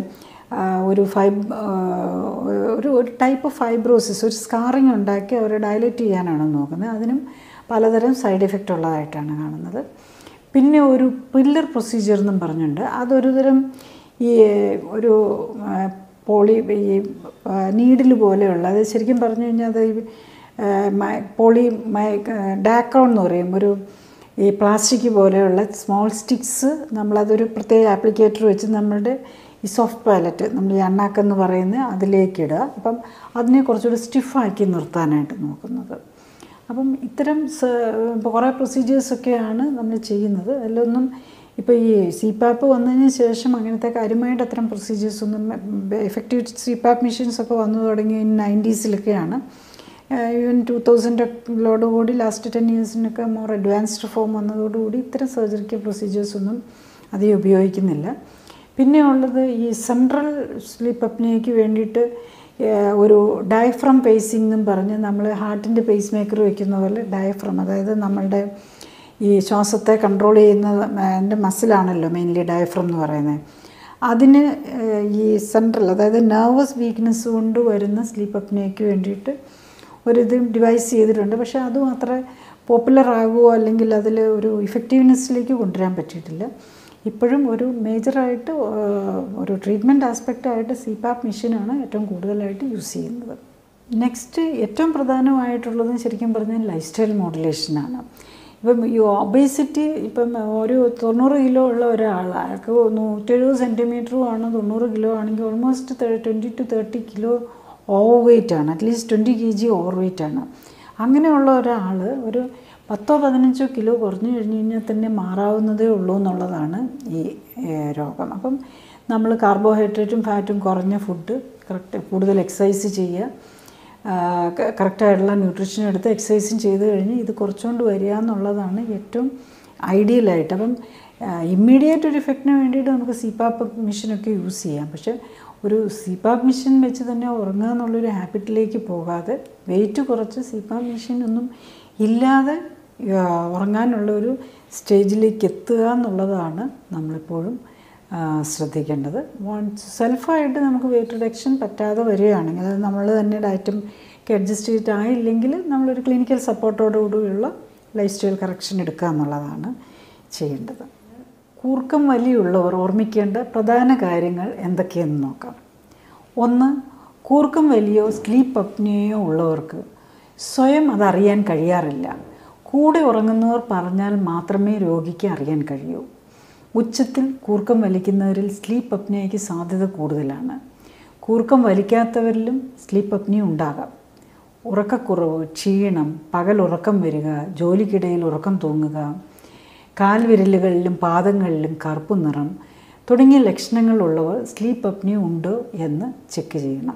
ഒരു ഫൈബ് ഒരു ഒരു ടൈപ്പ് ഓഫ് ഫൈബ്രോസിസ്, ഒരു സ്കാറിങ് ഉണ്ടാക്കി അവരെ ഡയലേറ്റ് ചെയ്യാനാണ് നോക്കുന്നത്. അതിനും പലതരം സൈഡ് എഫക്റ്റ് ഉള്ളതായിട്ടാണ് കാണുന്നത്. പിന്നെ ഒരു പില്ലർ പ്രൊസീജിയർ എന്നും പറഞ്ഞുണ്ട്. അതൊരു തരം ഈ ഒരു പോളി ഈ നീഡിൽ പോലെയുള്ള, അത് ശരിക്കും പറഞ്ഞു കഴിഞ്ഞാൽ അത് പോളി ഡാക്കോൺ എന്ന് പറയും, ഒരു ഈ പ്ലാസ്റ്റിക് പോലെയുള്ള സ്മോൾ സ്റ്റിക്സ് നമ്മളതൊരു പ്രത്യേക ആപ്ലിക്കേറ്റർ വെച്ച് നമ്മളുടെ ഈ സോഫ്റ്റ് പാലറ്റ്, നമ്മൾ ഈ അണ്ണാക്കെന്ന് പറയുന്ന അതിലേക്ക് ഇടുക. അപ്പം അതിനെ കുറച്ചുകൂടി സ്റ്റിഫാക്കി നിർത്താനായിട്ട് നോക്കുന്നത്. അപ്പം ഇത്തരം കുറേ പ്രൊസീജിയേഴ്സൊക്കെയാണ് നമ്മൾ ചെയ്യുന്നത്. അതിലൊന്നും ഇപ്പോൾ ഈ സി പാപ്പ് വന്നതിന് ശേഷം അങ്ങനത്തെ കാര്യമായിട്ട് അത്തരം പ്രൊസീജിയേഴ്സൊന്നും, എഫക്റ്റീവ് സി പാപ്പ് മെഷീൻസൊക്കെ വന്നു തുടങ്ങി നയൻറ്റീസിലൊക്കെയാണ്. ഈവൻ ടു തൗസൻഡിലോടുകൂടി ലാസ്റ്റ് ടെൻ ഇയേഴ്സിനൊക്കെ മോർ അഡ്വാൻസ്ഡ് ഫോം വന്നതോടുകൂടി ഇത്തരം സർജറിക്കൽ പ്രൊസീജിയേഴ്സൊന്നും അധികം ഉപയോഗിക്കുന്നില്ല. പിന്നെ ഉള്ളത് ഈ സെൻട്രൽ സ്ലീപ്പ് അപ്നിയയ്ക്ക് വേണ്ടിയിട്ട് ഒരു ഡയഫ്രം പേസിംഗ് എന്നും പറഞ്ഞ് നമ്മൾ ഹാർട്ടിൻ്റെ പേസ് മേക്കർ വയ്ക്കുന്ന പോലെ ഡയഫ്രം, അതായത് നമ്മളുടെ ഈ ശ്വാസത്തെ കൺട്രോൾ ചെയ്യുന്ന എൻ്റെ മസിലാണല്ലോ മെയിൻലി ഡയഫ്രം എന്ന് പറയുന്നത്. അതിന് ഈ സെൻട്രൽ, അതായത് നെർവസ് വീക്ക്നെസ് കൊണ്ട് വരുന്ന സ്ലീപ്പ് അപ്നിയയ്ക്ക് വേണ്ടിയിട്ട് ഒരിത് ഡിവൈസ് ചെയ്തിട്ടുണ്ട്. പക്ഷേ അതും അത്ര പോപ്പുലർ ആകുമോ അല്ലെങ്കിൽ അതിൽ ഒരു ഇഫക്റ്റീവ്നെസ്സിലേക്ക് കൊണ്ടുവരാൻ പറ്റിയിട്ടില്ല. ഇപ്പോഴും ഒരു മേജറായിട്ട് ഒരു ട്രീറ്റ്മെൻറ്റ് ആസ്പെക്റ്റായിട്ട് സി പാപ്പ് മെഷീനാണ് ഏറ്റവും കൂടുതലായിട്ട് യൂസ് ചെയ്യുന്നത്. നെക്സ്റ്റ് ഏറ്റവും പ്രധാനമായിട്ടുള്ളത് ശരിക്കും പറഞ്ഞാൽ ലൈഫ് സ്റ്റൈൽ മോഡുലേഷനാണ്. ഇപ്പം ഈ ഒബേസിറ്റി, ഇപ്പം ഒരു തൊണ്ണൂറ് കിലോ ഉള്ള ഒരാൾ, അയാൾക്ക് നൂറ്റെഴുപത് സെൻറ്റിമീറ്ററും ആണ്, തൊണ്ണൂറ് കിലോ ആണെങ്കിൽ almost twenty to thirty kilo over weight ആണ്, at least twenty K G over weight ആണ്. അങ്ങനെയുള്ള ഒരാൾ ഒരു പത്തോ പതിനഞ്ചോ കിലോ കുറഞ്ഞു കഴിഞ്ഞ് കഴിഞ്ഞാൽ തന്നെ മാറാവുന്നതേ ഉള്ളൂ എന്നുള്ളതാണ് ഈ രോഗം. അപ്പം നമ്മൾ കാർബോഹൈഡ്രേറ്റും ഫാറ്റും കുറഞ്ഞ ഫുഡ്, കറക്റ്റ് കൂടുതൽ എക്സസൈസ് ചെയ്യുക, കറക്റ്റായിട്ടുള്ള ന്യൂട്രീഷൻ എടുത്ത് എക്സസൈസും ചെയ്ത് കഴിഞ്ഞ് ഇത് കുറച്ചുകൊണ്ട് വരിക എന്നുള്ളതാണ് ഏറ്റവും ഐഡിയലായിട്ട്. അപ്പം ഇമ്മീഡിയറ്റ് ഒരു ഇഫക്റ്റിന് വേണ്ടിയിട്ട് നമുക്ക് സി പാപ്പ് മെഷീനൊക്കെ യൂസ് ചെയ്യാം. പക്ഷേ ഒരു സി പാപ്പ് മെഷീൻ വെച്ച് തന്നെ ഉറങ്ങുക എന്നുള്ളൊരു ഹാബിറ്റിലേക്ക് പോകാതെ വെയിറ്റ് കുറച്ച് സി പാപ്പ് മെഷീൻ ഒന്നും ഇല്ലാതെ ഉറങ്ങാനുള്ള ഒരു സ്റ്റേജിലേക്ക് എത്തുക എന്നുള്ളതാണ് നമ്മളെപ്പോഴും ശ്രദ്ധിക്കേണ്ടത്. സെൽഫായിട്ട് നമുക്ക് വെയിറ്റ് റിഡക്ഷൻ പറ്റാതെ വരികയാണെങ്കിൽ, അത് നമ്മൾ തന്നെ ഡയറ്റും ഒക്കെ അഡ്ജസ്റ്റ് ചെയ്തിട്ടായില്ലെങ്കിൽ നമ്മളൊരു ക്ലിനിക്കൽ സപ്പോർട്ടോടുകൂടിയുള്ള ലൈഫ് സ്റ്റൈൽ കറക്ഷൻ എടുക്കുക എന്നുള്ളതാണ് ചെയ്യേണ്ടത്. കൂർക്കം വലിയുള്ളവർ ഓർമ്മിക്കേണ്ട പ്രധാന കാര്യങ്ങൾ എന്തൊക്കെയെന്ന് നോക്കാം. ഒന്ന്, കൂർക്കം വലിയോ സ്ലീപ്പ് അപ്നിയയോ ഉള്ളവർക്ക് സ്വയം അതറിയാൻ കഴിയാറില്ല. കൂടെ ഉറങ്ങുന്നവർ പറഞ്ഞാൽ മാത്രമേ രോഗിക്ക് അറിയാൻ കഴിയൂ. ഉച്ചത്തിൽ കൂർക്കം വലിക്കുന്നവരിൽ സ്ലീപ്പ് അപ്നിയയ്ക്ക് സാധ്യത കൂടുതലാണ്. കൂർക്കം വലിക്കാത്തവരിലും സ്ലീപ്പ് അപ്നിയ ഉണ്ടാകാം. ഉറക്കക്കുറവ്, ക്ഷീണം, പകൽ ഉറക്കം വരിക, ജോലിക്കിടയിൽ ഉറക്കം തൂങ്ങുക, കാൽവിരലുകളിലും പാദങ്ങളിലും കറുപ്പ് നിറം തുടങ്ങിയ ലക്ഷണങ്ങളുള്ളവർ സ്ലീപ്പ് അപ്നിയ ഉണ്ടോ എന്ന് ചെക്ക് ചെയ്യണം.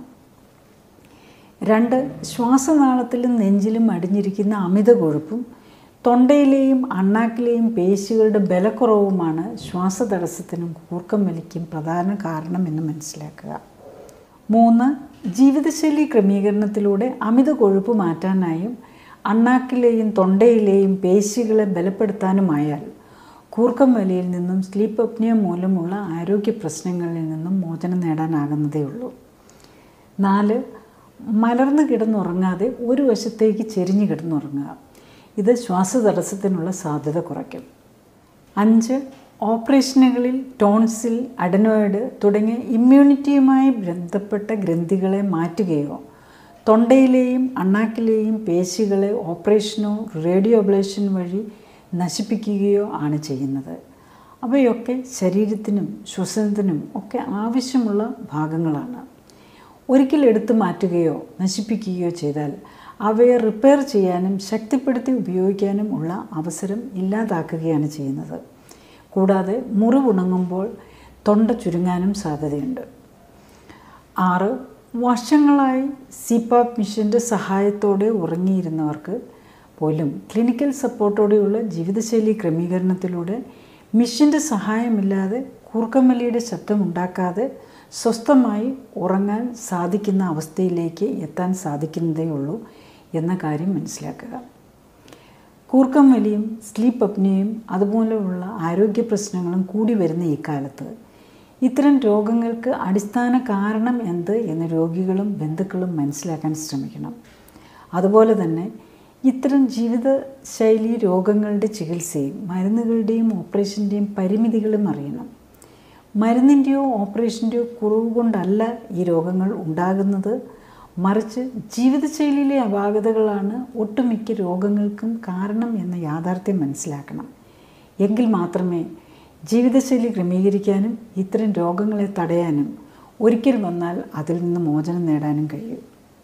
രണ്ട്, ശ്വാസനാളത്തിലും നെഞ്ചിലും അടിഞ്ഞിരിക്കുന്ന അമിത കൊഴുപ്പും തൊണ്ടയിലെയും അണ്ണാക്കിലെയും പേശികളുടെ ബലക്കുറവുമാണ് ശ്വാസതടസ്സത്തിനും കൂർക്കം വലിക്കും പ്രധാന കാരണം എന്ന് മനസ്സിലാക്കുക. മൂന്ന്, ജീവിതശൈലി ക്രമീകരണത്തിലൂടെ അമിത കൊഴുപ്പ് മാറ്റാനായും അണ്ണാക്കിലെയും തൊണ്ടയിലെയും പേശികളെ ബലപ്പെടുത്താനുമായാൽ കൂർക്കം വലിയിൽ നിന്നും സ്ലീപ്പ് അപ്നിയ മൂലമുള്ള ആരോഗ്യ പ്രശ്നങ്ങളിൽ നിന്നും മോചനം നേടാനാകുന്നതേ ഉള്ളൂ. നാല്, മലർന്നു കിടന്നുറങ്ങാതെ ഒരു വശത്തേക്ക് ചെരിഞ്ഞു കിടന്നുറങ്ങുക. ഇത് ശ്വാസതടസ്സത്തിനുള്ള സാധ്യത കുറയ്ക്കും. അഞ്ച്, ഓപ്പറേഷനുകളിൽ ടോൺസിൽ, അഡനോയിഡ് തുടങ്ങിയ ഇമ്മ്യൂണിറ്റിയുമായി ബന്ധപ്പെട്ട ഗ്രന്ഥികളെ മാറ്റുകയോ തൊണ്ടയിലെയും അണ്ണാക്കിലെയും പേശികളെ ഓപ്പറേഷനോ റേഡിയോ അബ്ലേഷൻ വഴി നശിപ്പിക്കുകയോ ആണ് ചെയ്യുന്നത്. അവയൊക്കെ ശരീരത്തിനും ശ്വസനത്തിനും ഒക്കെ ആവശ്യമുള്ള ഭാഗങ്ങളാണ്. ഒരിക്കൽ എടുത്തു മാറ്റുകയോ നശിപ്പിക്കുകയോ ചെയ്താൽ അവയെ റിപ്പയർ ചെയ്യാനും ശക്തിപ്പെടുത്തി ഉപയോഗിക്കാനും ഉള്ള അവസരം ഇല്ലാതാക്കുകയാണ് ചെയ്യുന്നത്. കൂടാതെ മുറിവുണങ്ങുമ്പോൾ തൊണ്ട ചുരുങ്ങാനും സാധ്യതയുണ്ട്. ആറ്, വർഷങ്ങളായി സി പാപ്പ് മെഷീൻ്റെ സഹായത്തോടെ ഉറങ്ങിയിരുന്നവർക്ക് പോലും ക്ലിനിക്കൽ സപ്പോർട്ടോടെയുള്ള ജീവിതശൈലി ക്രമീകരണത്തിലൂടെ മെഷീൻ്റെ സഹായമില്ലാതെ കൂർക്കംവലിയുടെ ശബ്ദമുണ്ടാക്കാതെ സ്വസ്ഥമായി ഉറങ്ങാൻ സാധിക്കുന്ന അവസ്ഥയിലേക്ക് എത്താൻ സാധിക്കുന്നതേ ഉള്ളൂ എന്ന കാര്യം മനസ്സിലാക്കുക. കൂർക്കം വലിയും സ്ലീപ്പ് അപ്നിയയും അതുപോലെയുള്ള ആരോഗ്യ പ്രശ്നങ്ങളും കൂടി വരുന്ന ഈ കാലത്ത് ഇത്തരം രോഗങ്ങൾക്ക് അടിസ്ഥാന കാരണം എന്ത് എന്ന് രോഗികളും ബന്ധുക്കളും മനസ്സിലാക്കാൻ ശ്രമിക്കണം. അതുപോലെ തന്നെ ഇത്തരം ജീവിതശൈലി രോഗങ്ങളുടെ ചികിത്സയും മരുന്നുകളുടെയും ഓപ്പറേഷൻ്റെയും പരിമിതികളും അറിയണം. മരുന്നിൻ്റെയോ ഓപ്പറേഷൻ്റെയോ കുറവ് കൊണ്ടല്ല ഈ രോഗങ്ങൾ ഉണ്ടാകുന്നത്, മറിച്ച് ജീവിതശൈലിയിലെ അപാകതകളാണ് ഒട്ടുമിക്ക രോഗങ്ങൾക്കും കാരണം എന്ന യാഥാർത്ഥ്യം മനസ്സിലാക്കണം. എങ്കിൽ മാത്രമേ ജീവിതശൈലി ക്രമീകരിക്കാനും ഇത്തരം രോഗങ്ങളെ തടയാനും ഒരിക്കൽ വന്നാൽ അതിൽ നിന്ന് മോചനം നേടാനും കഴിയൂ.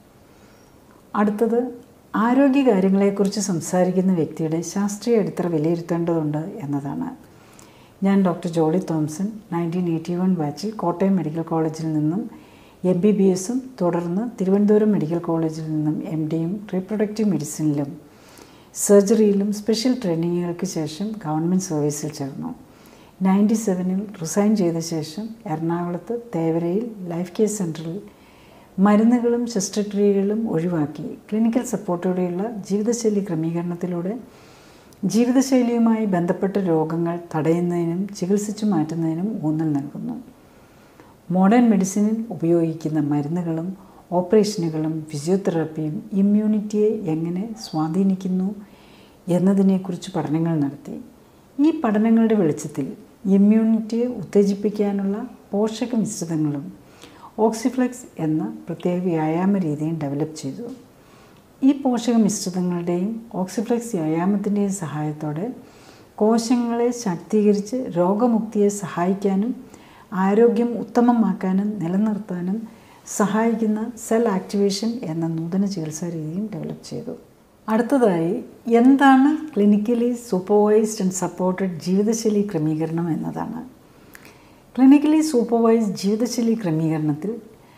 അടുത്തത്, ആരോഗ്യകാര്യങ്ങളെക്കുറിച്ച് സംസാരിക്കുന്ന വ്യക്തിയുടെ ശാസ്ത്രീയ അടിത്തറ വിലയിരുത്തേണ്ടതുണ്ട് എന്നതാണ്. ഞാൻ doctor Jolly Thomson nineteen eighty one ബാച്ചിൽ കോട്ടയം മെഡിക്കൽ കോളേജിൽ നിന്നും എം ബി ബി എസും തുടർന്ന് തിരുവനന്തപുരം മെഡിക്കൽ കോളേജിൽ നിന്നും എം ഡിയും റീപ്രൊഡക്റ്റീവ് മെഡിസിനിലും സർജറിയിലും സ്പെഷ്യൽ ട്രെയിനിങ്ങുകൾക്ക് ശേഷം ഗവൺമെൻറ് സർവീസിൽ ചേർന്നു. നയൻറ്റി സെവനിൽ റിസൈൻ ചെയ്ത ശേഷം എറണാകുളത്ത് തേവരയിൽ ലൈഫ് കെയർ സെൻറ്ററിൽ മരുന്നുകളും ശസ്ത്രക്രിയകളും ഒഴിവാക്കി ക്ലിനിക്കൽ സപ്പോർട്ടോടെയുള്ള ജീവിതശൈലി ക്രമീകരണത്തിലൂടെ ജീവിതശൈലിയുമായി ബന്ധപ്പെട്ട രോഗങ്ങൾ തടയുന്നതിനും ചികിത്സിച്ചു മാറ്റുന്നതിനും ഊന്നൽ നൽകുന്നു. മോഡേൺ മെഡിസിനിൽ ഉപയോഗിക്കുന്ന മരുന്നുകളും ഓപ്പറേഷനുകളും ഫിസിയോതെറാപ്പിയും ഇമ്മ്യൂണിറ്റിയെ എങ്ങനെ സ്വാധീനിക്കുന്നു എന്നതിനെക്കുറിച്ച് പഠനങ്ങൾ നടത്തി. ഈ പഠനങ്ങളുടെ വെളിച്ചത്തിൽ ഇമ്മ്യൂണിറ്റിയെ ഉത്തേജിപ്പിക്കാനുള്ള പോഷക മിശ്രിതങ്ങളും ഓക്സിഫ്ലെക്സ് എന്ന പ്രത്യേക വ്യായാമ രീതിയും ഡെവലപ്പ് ചെയ്തു. ഈ പോഷക മിശ്രിതങ്ങളുടെയും ഓക്സിഫ്ലെക്സ് വ്യായാമത്തിൻ്റെയും സഹായത്തോടെ കോശങ്ങളെ ശാക്തീകരിച്ച് രോഗമുക്തിയെ സഹായിക്കാനും ആരോഗ്യം ഉത്തമമാക്കാനും നിലനിർത്താനും സഹായിക്കുന്ന സെൽ ആക്ടിവേഷൻ എന്ന നൂതന ചികിത്സാ രീതിയും ഡെവലപ്പ് ചെയ്തു. അടുത്തതായി, എന്താണ് ക്ലിനിക്കലി സൂപ്പർവൈസ്ഡ് ആൻഡ് സപ്പോർട്ടഡ് ജീവിതശൈലി ക്രമീകരണം എന്നതാണ്. ക്ലിനിക്കലി സൂപ്പർവൈസ്ഡ് ജീവിതശൈലി ക്രമീകരണത്തിൽ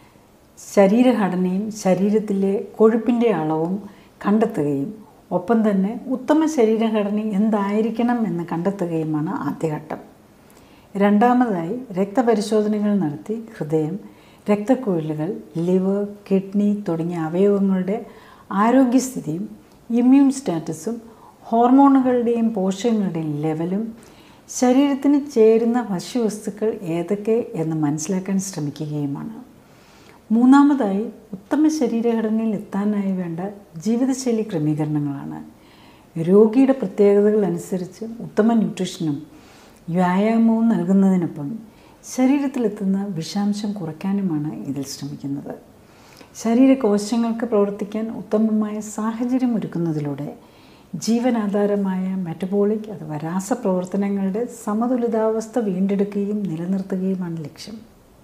ശരീരഘടനയും ശരീരത്തിലെ കൊഴുപ്പിൻ്റെ അളവും കണ്ടെത്തുകയും ഒപ്പം തന്നെ ഉത്തമ ശരീരഘടന എന്തായിരിക്കണം എന്ന് കണ്ടെത്തുകയുമാണ് ആദ്യഘട്ടം. രണ്ടാമതായി, രക്തപരിശോധനകൾ നടത്തി ഹൃദയം, രക്തക്കുഴലുകൾ, ലിവർ, കിഡ്നി തുടങ്ങിയ അവയവങ്ങളുടെ ആരോഗ്യസ്ഥിതിയും ഇമ്മ്യൂൺ സ്റ്റാറ്റസും ഹോർമോണുകളുടെയും പോഷകങ്ങളുടെയും ലെവലും ശരീരത്തിന് ചേരുന്ന ഭക്ഷ്യവസ്തുക്കൾ ഏതൊക്കെ എന്ന് മനസ്സിലാക്കാൻ ശ്രമിക്കുകയുമാണ്. മൂന്നാമതായി, ഉത്തമ ശരീരഘടനയിൽ എത്താനായി വേണ്ട ജീവിതശൈലി ക്രമീകരണങ്ങളാണ്. രോഗിയുടെ പ്രത്യേകതകൾ അനുസരിച്ച് ഉത്തമ ന്യൂട്രീഷനും വ്യായാമവും നൽകുന്നതിനൊപ്പം ശരീരത്തിലെത്തുന്ന വിഷാംശം കുറയ്ക്കാനുമാണ് ഇതിൽ ശ്രമിക്കുന്നത്. ശരീരകോശങ്ങൾക്ക് പ്രവർത്തിക്കാൻ ഉത്തമമായ സാഹചര്യം ഒരുക്കുന്നതിലൂടെ ജീവനാധാരമായ മെറ്റബോളിക് അഥവാ രാസപ്രവർത്തനങ്ങളുടെ സമതുലിതാവസ്ഥ വീണ്ടെടുക്കുകയും നിലനിർത്തുകയുമാണ് ലക്ഷ്യം.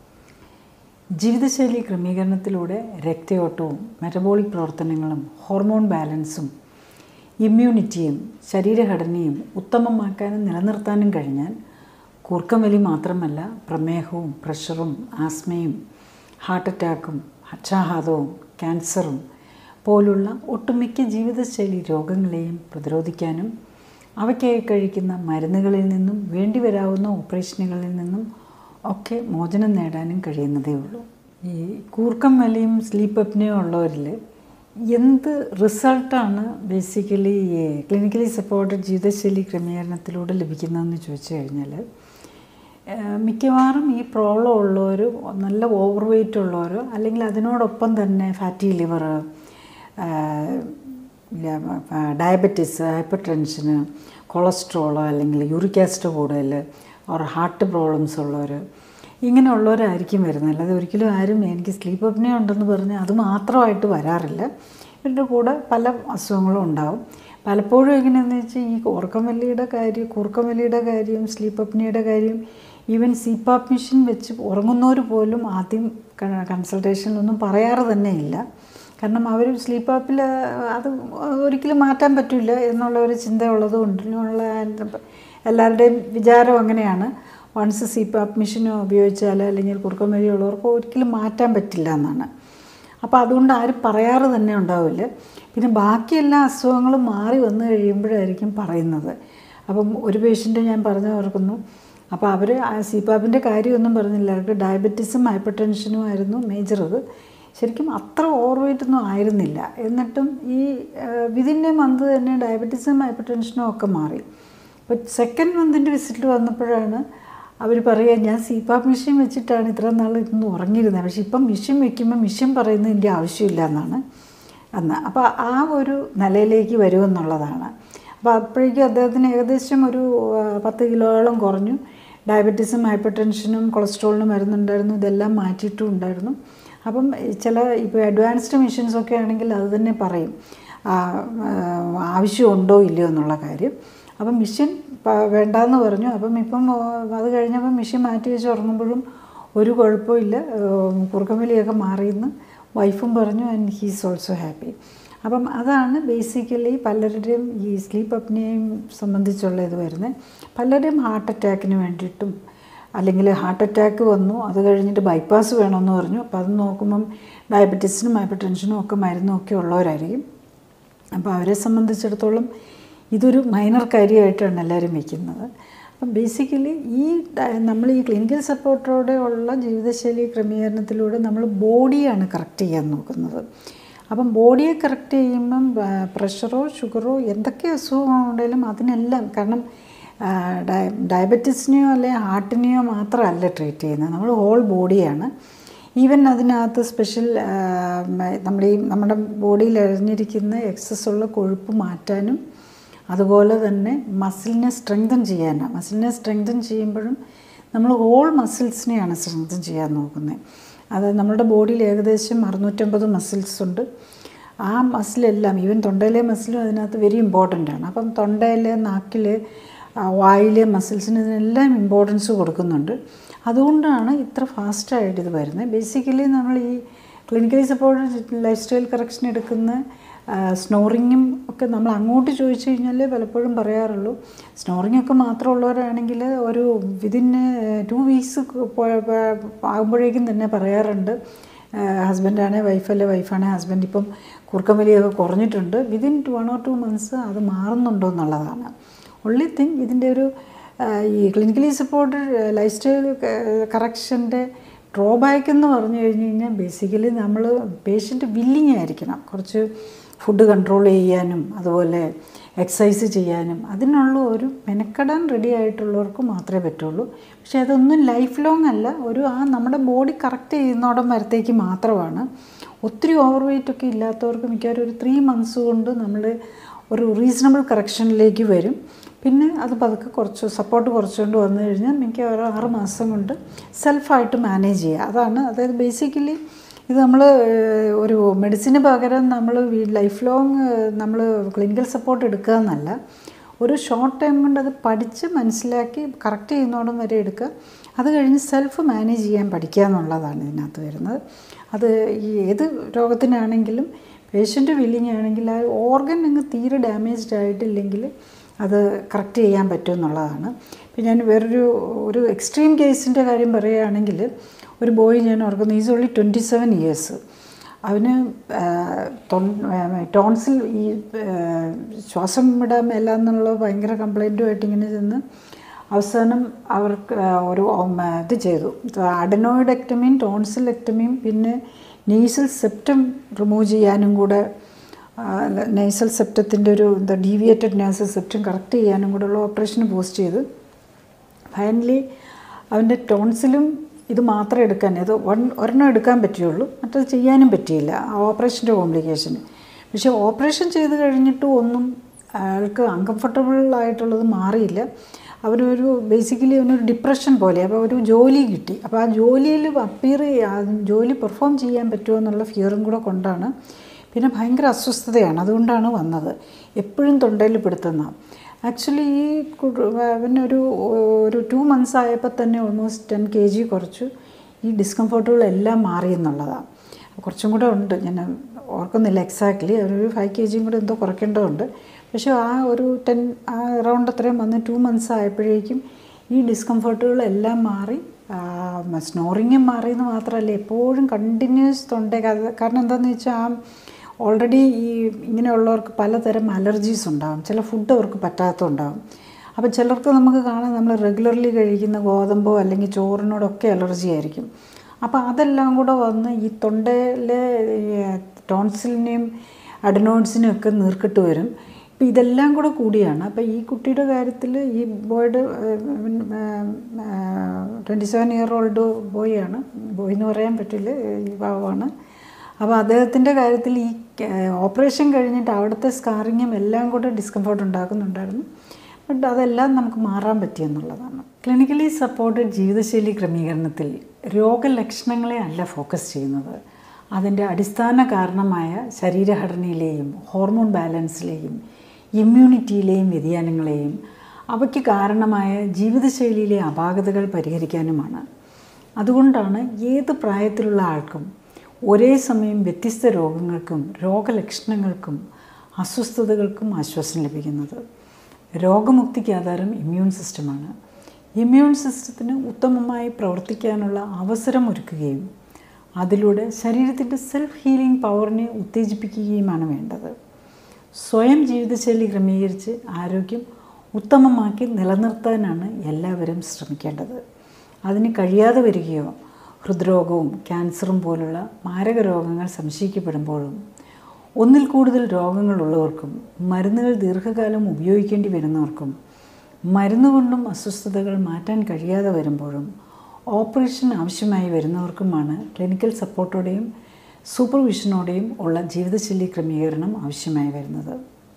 ജീവിതശൈലി ക്രമീകരണത്തിലൂടെ രക്തയോട്ടവും മെറ്റബോളിക് പ്രവർത്തനങ്ങളും ഹോർമോൺ ബാലൻസും ഇമ്മ്യൂണിറ്റിയും ശരീരഘടനയും ഉത്തമമാക്കാനും നിലനിർത്താനും കഴിഞ്ഞാൽ കൂർക്കം വലി മാത്രമല്ല, പ്രമേഹവും പ്രഷറും ആസ്മയും ഹാർട്ട് അറ്റാക്കും പക്ഷാഘാതവും ക്യാൻസറും പോലുള്ള ഒട്ടുമിക്ക ജീവിതശൈലി രോഗങ്ങളെയും പ്രതിരോധിക്കാനും അവയ്ക്കായി കഴിക്കുന്ന മരുന്നുകളിൽ നിന്നും വേണ്ടിവരാവുന്ന ഓപ്പറേഷനുകളിൽ നിന്നും ഒക്കെ മോചനം നേടാനും കഴിയുന്നതേ ഉള്ളൂ. ഈ കൂർക്കം വലിയും സ്ലീപ്പ് അപ്നിയും ഉള്ളവരിൽ എന്ത് റിസൾട്ടാണ് ബേസിക്കലി ക്ലിനിക്കലി സപ്പോർട്ടഡ് ജീവിതശൈലി ക്രമീകരണത്തിലൂടെ ലഭിക്കുന്നതെന്ന് ചോദിച്ചു കഴിഞ്ഞാൽ, മിക്കവാറും ഈ പ്രോബ്ലം ഉള്ളവരോ നല്ല ഓവർ വെയ്റ്റ് ഉള്ളവരോ അല്ലെങ്കിൽ അതിനോടൊപ്പം തന്നെ fatty liver, diabetes, hypertension, cholesterol അല്ലെങ്കിൽ യൂറിക് ആസിഡ് കൂടുതൽ, ഓർ ഹാർട്ട് പ്രോബ്ലംസ് ഉള്ളവർ, ഇങ്ങനെയുള്ളവരായിരിക്കും വരുന്നത്. അല്ലാതെ ഒരിക്കലും ആരും എനിക്ക് സ്ലീപ്പ് അപ്നിയ ഉണ്ടെന്ന് പറഞ്ഞ് അത് മാത്രമായിട്ട് വരാറില്ല. ഇവരുടെ കൂടെ പല അസുഖങ്ങളും ഉണ്ടാവും. പലപ്പോഴും എങ്ങനെയാണെന്ന് വെച്ചാൽ ഈ ഉറക്കമല്ലിയുടെ കാര്യം കൂർക്കമല്ലിയുടെ കാര്യം സ്ലീപ്പ് അപ്നിയുടെ കാര്യം ഈവൻ സിപാപ്പ് മെഷീൻ വെച്ച് ഉറങ്ങുന്നവർ പോലും ആദ്യം കൺസൾട്ടേഷനിലൊന്നും പറയാറ് തന്നെ ഇല്ല. കാരണം അവർ സ്ലീപ്പ് ആപ്പിൽ അത് ഒരിക്കലും മാറ്റാൻ പറ്റില്ല എന്നുള്ള ഒരു ചിന്ത ഉള്ളതുകൊണ്ട് ഉള്ള എല്ലാവരുടെയും വിചാരം അങ്ങനെയാണ്. വൺസ് സിപാപ്പ് മെഷീൻ ഉപയോഗിച്ചാൽ അല്ലെങ്കിൽ കുറുക്കമരി ഉള്ളവർക്ക് ഒരിക്കലും മാറ്റാൻ പറ്റില്ല എന്നാണ്. അപ്പോൾ അതുകൊണ്ട് ആരും പറയാറ് തന്നെ ഉണ്ടാവില്ല. പിന്നെ ബാക്കി എല്ലാ അസുഖങ്ങളും മാറി വന്നു കഴിയുമ്പോഴായിരിക്കും പറയുന്നത്. അപ്പം ഒരു പേഷ്യൻ്റ് ഞാൻ പറഞ്ഞു ഓർക്കുന്നു. അപ്പോൾ അവർ ആ സിപാപ്പിൻ്റെ കാര്യമൊന്നും പറഞ്ഞില്ല. അവർക്ക് ഡയബറ്റീസും ഹൈപ്പർ ടെൻഷനും ആയിരുന്നു മേജർ. അത് ശരിക്കും അത്ര ഓവർ വെയ്റ്റൊന്നും ആയിരുന്നില്ല. എന്നിട്ടും ഈ വിതിൻ എ മന്ത് തന്നെ ഡയബറ്റീസും ഹൈപ്പർ ടെൻഷനും ഒക്കെ മാറി. അപ്പോൾ സെക്കൻഡ് മന്തിൻ്റെ വിസിറ്റിൽ വന്നപ്പോഴാണ് അവർ പറയുക, ഞാൻ സിപാപ്പ് മെഷീൻ വെച്ചിട്ടാണ് ഇത്ര നാൾ ഇന്ന് ഉറങ്ങിയിരുന്നത്, പക്ഷേ ഇപ്പം മെഷീൻ വെക്കുമ്പോൾ മെഷീൻ പറയുന്നത് എൻ്റെ ആവശ്യമില്ല എന്നാണ് അന്ന്. അപ്പോൾ ആ ഒരു നിലയിലേക്ക് വരുമെന്നുള്ളതാണ്. അപ്പോൾ അപ്പോഴേക്കും അദ്ദേഹത്തിന് ഏകദേശം ഒരു പത്ത് കിലോയോളം കുറഞ്ഞു. ഡയബറ്റീസും ഹൈപ്പർ ടെൻഷനും കൊളസ്ട്രോളിനും മരുന്നുണ്ടായിരുന്നു, ഇതെല്ലാം മാറ്റിയിട്ടും ഉണ്ടായിരുന്നു. അപ്പം ചില ഇപ്പോൾ അഡ്വാൻസ്ഡ് മെഷീൻസൊക്കെ ആണെങ്കിൽ അത് തന്നെ പറയും ആവശ്യമുണ്ടോ ഇല്ലയോ എന്നുള്ള കാര്യം. അപ്പം മെഷീൻ വേണ്ടാന്ന് പറഞ്ഞു. അപ്പം ഇപ്പം അത് കഴിഞ്ഞപ്പം മെഷീൻ മാറ്റി വെച്ച് ഉറങ്ങുമ്പോഴും ഒരു കുഴപ്പമില്ല, കുറുക്കമ്പലിയൊക്കെ മാറിയെന്ന് വൈഫും പറഞ്ഞു. And he's also happy. അപ്പം അതാണ് ബേസിക്കലി പലരുടെയും ഈ സ്ലീപ്പ് അപ്നിയയും സംബന്ധിച്ചുള്ള ഇത് വരുന്നത്. പലരും ഹാർട്ട് അറ്റാക്കിന് വേണ്ടിയിട്ടും അല്ലെങ്കിൽ ഹാർട്ട് അറ്റാക്ക് വന്നു അത് കഴിഞ്ഞിട്ട് ബൈപ്പാസ് വേണമെന്ന് പറഞ്ഞു. അപ്പോൾ അത് നോക്കുമ്പം ഡയബറ്റീസിനും ഹൈപ്പർ ടെൻഷനും ഒക്കെ മരുന്നും ഒക്കെ ഉള്ളവരായിരിക്കും. അപ്പോൾ അവരെ സംബന്ധിച്ചിടത്തോളം ഇതൊരു മൈനർ കാര്യമായിട്ടാണ് എല്ലാവരും വയ്ക്കുന്നത്. അപ്പം ബേസിക്കലി ഈ നമ്മൾ ഈ ക്ലിനിക്കൽ സപ്പോർട്ടോടെ ഉള്ള ജീവിതശൈലി ക്രമീകരണത്തിലൂടെ നമ്മൾ ബോഡിയാണ് കറക്റ്റ് ചെയ്യാൻ നോക്കുന്നത്. അപ്പം ബോഡിയെ കറക്റ്റ് ചെയ്യുമ്പം പ്രഷറോ ഷുഗറോ എന്തൊക്കെ അസുഖങ്ങളുണ്ടെങ്കിലും അതിനെല്ലാം, കാരണം ഡയബറ്റീസിനെയോ അല്ലെങ്കിൽ ഹാർട്ടിനെയോ മാത്രമല്ല ട്രീറ്റ് ചെയ്യുന്നത്, നമ്മൾ ഹോൾ ബോഡിയാണ്. ഈവൻ അതിനകത്ത് സ്പെഷ്യൽ നമ്മൾ ഈ നമ്മുടെ ബോഡിയിൽ അഴിഞ്ഞിരിക്കുന്ന എക്സസ് ഉള്ള കൊഴുപ്പ് മാറ്റാനും അതുപോലെ തന്നെ മസിലിനെ സ്ട്രെങ്തൻ ചെയ്യാനാണ്. മസിലിനെ സ്ട്രെങ്തൻ ചെയ്യുമ്പോഴും നമ്മൾ ഹോൾ മസിൽസിനെയാണ് സ്ട്രെങ്തൻ ചെയ്യാൻ നോക്കുന്നത്. അത് നമ്മുടെ ബോഡിയിൽ ഏകദേശം അറുന്നൂറ്റമ്പത് മസിൽസ് ഉണ്ട്. ആ മസിലെല്ലാം ഈവൻ തൊണ്ടയിലെ മസിലും അതിനകത്ത് വെരി ഇമ്പോർട്ടൻ്റ് ആണ്. അപ്പം തൊണ്ടയിലെ നാക്കിൽ വായിലെ മസിൽസിന് ഇതിനെല്ലാം ഇമ്പോർട്ടൻസ് കൊടുക്കുന്നുണ്ട്. അതുകൊണ്ടാണ് ഇത്ര ഫാസ്റ്റായിട്ട് ഇത് വരുന്നത്. ബേസിക്കലി നമ്മൾ ഈ clinically supported lifestyle correction എടുക്കുന്ന സ്നോറിങ്ങും ഒക്കെ നമ്മൾ അങ്ങോട്ട് ചോദിച്ചു കഴിഞ്ഞാൽ പലപ്പോഴും പറയാറുള്ളൂ. സ്നോറിങ് ഒക്കെ മാത്രമുള്ളവരാണെങ്കിൽ ഒരു വിതിൻ ടു വീക്സ് ആകുമ്പോഴേക്കും തന്നെ പറയാറുണ്ട് ഹസ്ബൻഡാണേ വൈഫല്ലേ വൈഫാണേ ഹസ്ബൻഡ് ഇപ്പം കുറുക്കമ്പലിയൊക്കെ കുറഞ്ഞിട്ടുണ്ട്. Within one or two months അത് മാറുന്നുണ്ടോ എന്നുള്ളതാണ്. ഒൺലി തിങ് ഇതിൻ്റെ ഒരു ഈ ക്ലിനിക്കലി സപ്പോർട്ടഡ് ലൈഫ് സ്റ്റൈൽ കറക്ഷൻ്റെ ഡ്രോബാക്ക് എന്ന് പറഞ്ഞു കഴിഞ്ഞ് കഴിഞ്ഞാൽ ബേസിക്കലി നമ്മൾ പേഷ്യൻ്റ് വില്ലിങ് ആയിരിക്കണം. കുറച്ച് ഫുഡ് കൺട്രോൾ ചെയ്യാനും അതുപോലെ എക്സസൈസ് ചെയ്യാനും അതിനുള്ള ഒരു മെനക്കെടാൻ റെഡി ആയിട്ടുള്ളവർക്ക് മാത്രമേ പറ്റുള്ളൂ. പക്ഷേ അതൊന്നും ലൈഫ് ലോങ് അല്ല, ഒരു ആ നമ്മുടെ ബോഡി കറക്റ്റ് ചെയ്യുന്നോടം വരത്തേക്ക് മാത്രമാണ്. ഒത്തിരി ഓവർ വെയ്റ്റ് ഒക്കെ ഇല്ലാത്തവർക്ക് മിക്കവാറും ഒരു ത്രീ മന്ത്സ് കൊണ്ട് നമ്മൾ ഒരു റീസണബിൾ കറക്ഷനിലേക്ക് വരും. പിന്നെ അത് പതുക്കെ കുറച്ച് സപ്പോർട്ട് കുറച്ചുകൊണ്ട് വന്നു കഴിഞ്ഞാൽ മിക്കവാറും ആറ് മാസം കൊണ്ട് സെൽഫായിട്ട് മാനേജ് ചെയ്യുക. അതാണ് അതായത് ബേസിക്കലി ഇത് നമ്മൾ ഒരു മെഡിസിന് പകരം നമ്മൾ ലൈഫ് ലോങ് നമ്മൾ ക്ലിനിക്കൽ സപ്പോർട്ട് എടുക്കുക എന്നല്ല, ഒരു ഷോർട്ട് ടൈം കൊണ്ട് അത് പഠിച്ച് മനസ്സിലാക്കി കറക്റ്റ് ചെയ്യുന്നോടം വരെ എടുക്കുക. അത് കഴിഞ്ഞ് സെൽഫ് മാനേജ് ചെയ്യാൻ പഠിക്കുക എന്നുള്ളതാണ് ഇതിനകത്ത് വരുന്നത്. അത് ഈ ഏത് രോഗത്തിനാണെങ്കിലും പേഷ്യൻ്റ് വില്ലിങ് ആണെങ്കിൽ ആ ഓർഗൻ അങ്ങ് തീരെ ഡാമേജ്ഡ് ആയിട്ടില്ലെങ്കിൽ അത് കറക്റ്റ് ചെയ്യാൻ പറ്റും എന്നുള്ളതാണ്. ഇപ്പം ഞാൻ വേറൊരു ഒരു എക്സ്ട്രീം കേസിൻ്റെ കാര്യം പറയുകയാണെങ്കിൽ ഒരു ബോയ് ഞാൻ ഓർക്കുന്നു, is only twenty seven years. അവന് ടോൺസിൽ ഈ ശ്വാസം വിടാൻ മേല എന്നുള്ള ഭയങ്കര കംപ്ലൈൻറ്റുമായിട്ട് ഇങ്ങനെ ചെന്ന് അവസാനം അവർക്ക് ഒരു ഇത് ചെയ്തു, അഡനോയിഡെക്ടമിയും ടോൺസിലെക്ടമിയും പിന്നെ നെയ്സൽ സെപ്റ്റം റിമൂവ് ചെയ്യാനും കൂടെ, നെയ്സൽ സെപ്റ്റത്തിൻ്റെ ഒരു എന്താ ഡീവിയേറ്റഡ് നേസൽ സെപ്റ്റം കറക്റ്റ് ചെയ്യാനും കൂടെ ഉള്ള ഓപ്പറേഷന് പോസ്റ്റ് ചെയ്ത് ഫൈനലി അവൻ്റെ ടോൺസിലും ഇത് മാത്രമേ എടുക്കാൻ, ഇത് വൺ ഒരെണ്ണം എടുക്കാൻ പറ്റുകയുള്ളൂ, മറ്റത് ചെയ്യാനും പറ്റിയില്ല ആ ഓപ്പറേഷൻ്റെ കോംപ്ലിക്കേഷന്. പക്ഷേ ഓപ്പറേഷൻ ചെയ്ത് കഴിഞ്ഞിട്ടും ഒന്നും അയാൾക്ക് അൺകംഫർട്ടബിൾ ആയിട്ടുള്ളത് മാറിയില്ല. അവനൊരു ബേസിക്കലി അവനൊരു ഡിപ്രഷൻ പോലെ. അപ്പോൾ ഒരു ജോലി കിട്ടി. അപ്പോൾ ആ ജോലിയിൽ അപ്പിയർ ജോലി പെർഫോം ചെയ്യാൻ പറ്റുമോ എന്നുള്ള ഫിയറും കൂടെ കൊണ്ടാണ്. പിന്നെ ഭയങ്കര അസ്വസ്ഥതയാണ്, അതുകൊണ്ടാണ് വന്നത്. എപ്പോഴും തൊണ്ടയിൽ പിടുത്തുന്ന ആക്ച്വലി ഈ അവനൊരു ഒരു ടു മന്ത്സ് ആയപ്പോൾ തന്നെ ഓൾമോസ്റ്റ് ടെൻ കെ ജി കുറച്ചു. ഈ ഡിസ്കംഫർട്ടുകളെല്ലാം മാറി എന്നുള്ളതാണ്. കുറച്ചും കൂടെ ഉണ്ട്, ഞാൻ ഓർക്കുന്നില്ല എക്സാക്ട്ലി, അവരൊരു ഫൈവ് കെ ജിയും കൂടെ എന്തോ കുറയ്ക്കേണ്ടതുണ്ട്. പക്ഷേ ആ ഒരു ടെൻ ആ അറൗണ്ട് അത്രയും വന്ന് ടു മന്ത്സ് ആയപ്പോഴേക്കും ഈ ഡിസ്കംഫർട്ടുകളെല്ലാം മാറി. സ്നോറിങ്ങും മാറിയെന്ന് മാത്രമല്ല, എപ്പോഴും കണ്ടിന്യൂസ് തൊണ്ട, കാരണം എന്താണെന്ന് വെച്ചാൽ ആ ഓൾറെഡി ഈ ഇങ്ങനെയുള്ളവർക്ക് പലതരം അലർജീസ് ഉണ്ടാകും. ചില ഫുഡ് അവർക്ക് പറ്റാത്തതുണ്ടാകും. അപ്പോൾ ചിലർക്ക് നമുക്ക് കാണാം നമ്മൾ റെഗുലർലി കഴിക്കുന്ന ഗോതമ്പോ അല്ലെങ്കിൽ ചോറിനോടൊക്കെ അലർജി ആയിരിക്കും. അപ്പോൾ അതെല്ലാം കൂടെ വന്ന് ഈ തൊണ്ടയിലെ ടോൺസിലിനെയും അഡനോയിഡ്സിനെയും ഒക്കെ നീർക്കിട്ട് വരും. ഇപ്പോൾ ഇതെല്ലാം കൂടെ കൂടിയാണ്. അപ്പോൾ ഈ കുട്ടിയുടെ കാര്യത്തിൽ ഈ ബോയ്ഡ് ട്വൻറ്റി സെവൻ ഇയർ ഓൾഡ് ബോയാണ്, ബോയ് എന്ന് പറയാൻ പറ്റില്ല, യുവാവാണ്. അപ്പോൾ അദ്ദേഹത്തിൻ്റെ കാര്യത്തിൽ ഈ ഓപ്പറേഷൻ കഴിഞ്ഞിട്ട് അവിടുത്തെ സ്കാറിങ്ങും എല്ലാം കൂടെ ഡിസ്കംഫർട്ട് ഉണ്ടാക്കുന്നുണ്ടായിരുന്നു. ബട്ട് അതെല്ലാം നമുക്ക് മാറാൻ പറ്റിയെന്നുള്ളതാണ്. ക്ലിനിക്കലി സപ്പോർട്ടഡ് ജീവിതശൈലി ക്രമീകരണത്തിൽ രോഗലക്ഷണങ്ങളെ അല്ല ഫോക്കസ് ചെയ്യുന്നത്, അതിൻ്റെ അടിസ്ഥാന കാരണമായ ശരീരഘടനയിലെയും ഹോർമോൺ ബാലൻസിലെയും ഇമ്മ്യൂണിറ്റിയിലെയും വ്യതിയാനങ്ങളെയും അവയ്ക്ക് കാരണമായ ജീവിതശൈലിയിലെ അപാകതകൾ പരിഹരിക്കാനുമാണ്. അതുകൊണ്ടാണ് ഏത് പ്രായത്തിലുള്ള ആൾക്കും ഒരേ സമയം വ്യത്യസ്ത രോഗങ്ങൾക്കും രോഗലക്ഷണങ്ങൾക്കും അസ്വസ്ഥതകൾക്കും ആശ്വാസം ലഭിക്കുന്നത്. രോഗമുക്തിക്ക് ആധാരം ഇമ്മ്യൂൺ സിസ്റ്റമാണ്. ഇമ്മ്യൂൺ സിസ്റ്റത്തിന് ഉത്തമമായി പ്രവർത്തിക്കാനുള്ള അവസരമൊരുക്കുകയും അതിലൂടെ ശരീരത്തിൻ്റെ സെൽഫ് ഹീലിംഗ് പവറിനെ ഉത്തേജിപ്പിക്കുകയുമാണ് വേണ്ടത്. സ്വയം ജീവിതശൈലി ക്രമീകരിച്ച് ആരോഗ്യം ഉത്തമമാക്കി നിലനിർത്താനാണ് എല്ലാവരും ശ്രമിക്കേണ്ടത്. അതിന് കഴിയാതെ വരികയോ ഹൃദ്രോഗവും ക്യാൻസറും പോലുള്ള മാരക രോഗങ്ങൾ സംശയിക്കപ്പെടുമ്പോഴും ഒന്നിൽ കൂടുതൽ രോഗങ്ങളുള്ളവർക്കും മരുന്നുകൾ ദീർഘകാലം ഉപയോഗിക്കേണ്ടി വരുന്നവർക്കും മരുന്നുകൊണ്ടും അസ്വസ്ഥതകൾ മാറ്റാൻ കഴിയാതെ വരുമ്പോഴും ഓപ്പറേഷൻ ആവശ്യമായി വരുന്നവർക്കുമാണ് ക്ലിനിക്കൽ സപ്പോർട്ടോടെയും സൂപ്പർവിഷനോടെയും ഉള്ള ജീവിതശൈലി ക്രമീകരണം ആവശ്യമായി വരുന്നത്.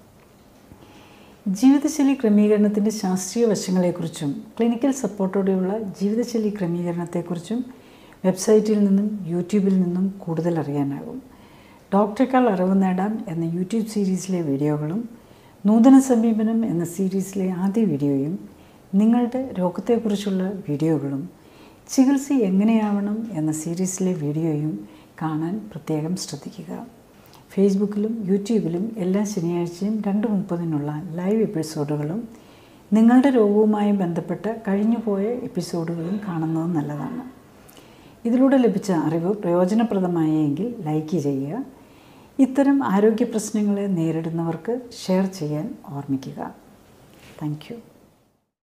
ജീവിതശൈലി ക്രമീകരണത്തിൻ്റെ ശാസ്ത്രീയ വശങ്ങളെക്കുറിച്ചും ക്ലിനിക്കൽ സപ്പോർട്ടോടെയുള്ള ജീവിതശൈലി ക്രമീകരണത്തെക്കുറിച്ചും വെബ്സൈറ്റിൽ നിന്നും യൂട്യൂബിൽ നിന്നും കൂടുതൽ അറിയാനാകും. ഡോക്ടറേക്കാൾ അറിവ് നേടാം എന്ന യൂട്യൂബ് സീരീസിലെ വീഡിയോകളും നൂതന സമീപനം എന്ന സീരീസിലെ ആദ്യ വീഡിയോയും നിങ്ങളുടെ രോഗത്തെക്കുറിച്ചുള്ള വീഡിയോകളും ചികിത്സ എങ്ങനെയാവണം എന്ന സീരീസിലെ വീഡിയോയും കാണാൻ പ്രത്യേകം ശ്രദ്ധിക്കുക. ഫേസ്ബുക്കിലും യൂട്യൂബിലും എല്ലാ ശനിയാഴ്ചയും രണ്ട് മുപ്പതിനുള്ള ലൈവ് എപ്പിസോഡുകളും നിങ്ങളുടെ രോഗവുമായി ബന്ധപ്പെട്ട കഴിഞ്ഞുപോയ എപ്പിസോഡുകളും കാണുന്നത് നല്ലതാണ്. ഇതിലൂടെ ലഭിച്ച അറിവ് പ്രയോജനപ്രദമായെങ്കിൽ ലൈക്ക് ചെയ്യുക. ഇത്തരം ആരോഗ്യ പ്രശ്നങ്ങളെ നേരിടുന്നവർക്ക് ഷെയർ ചെയ്യാൻ ഓർമ്മിക്കുക. Thank U.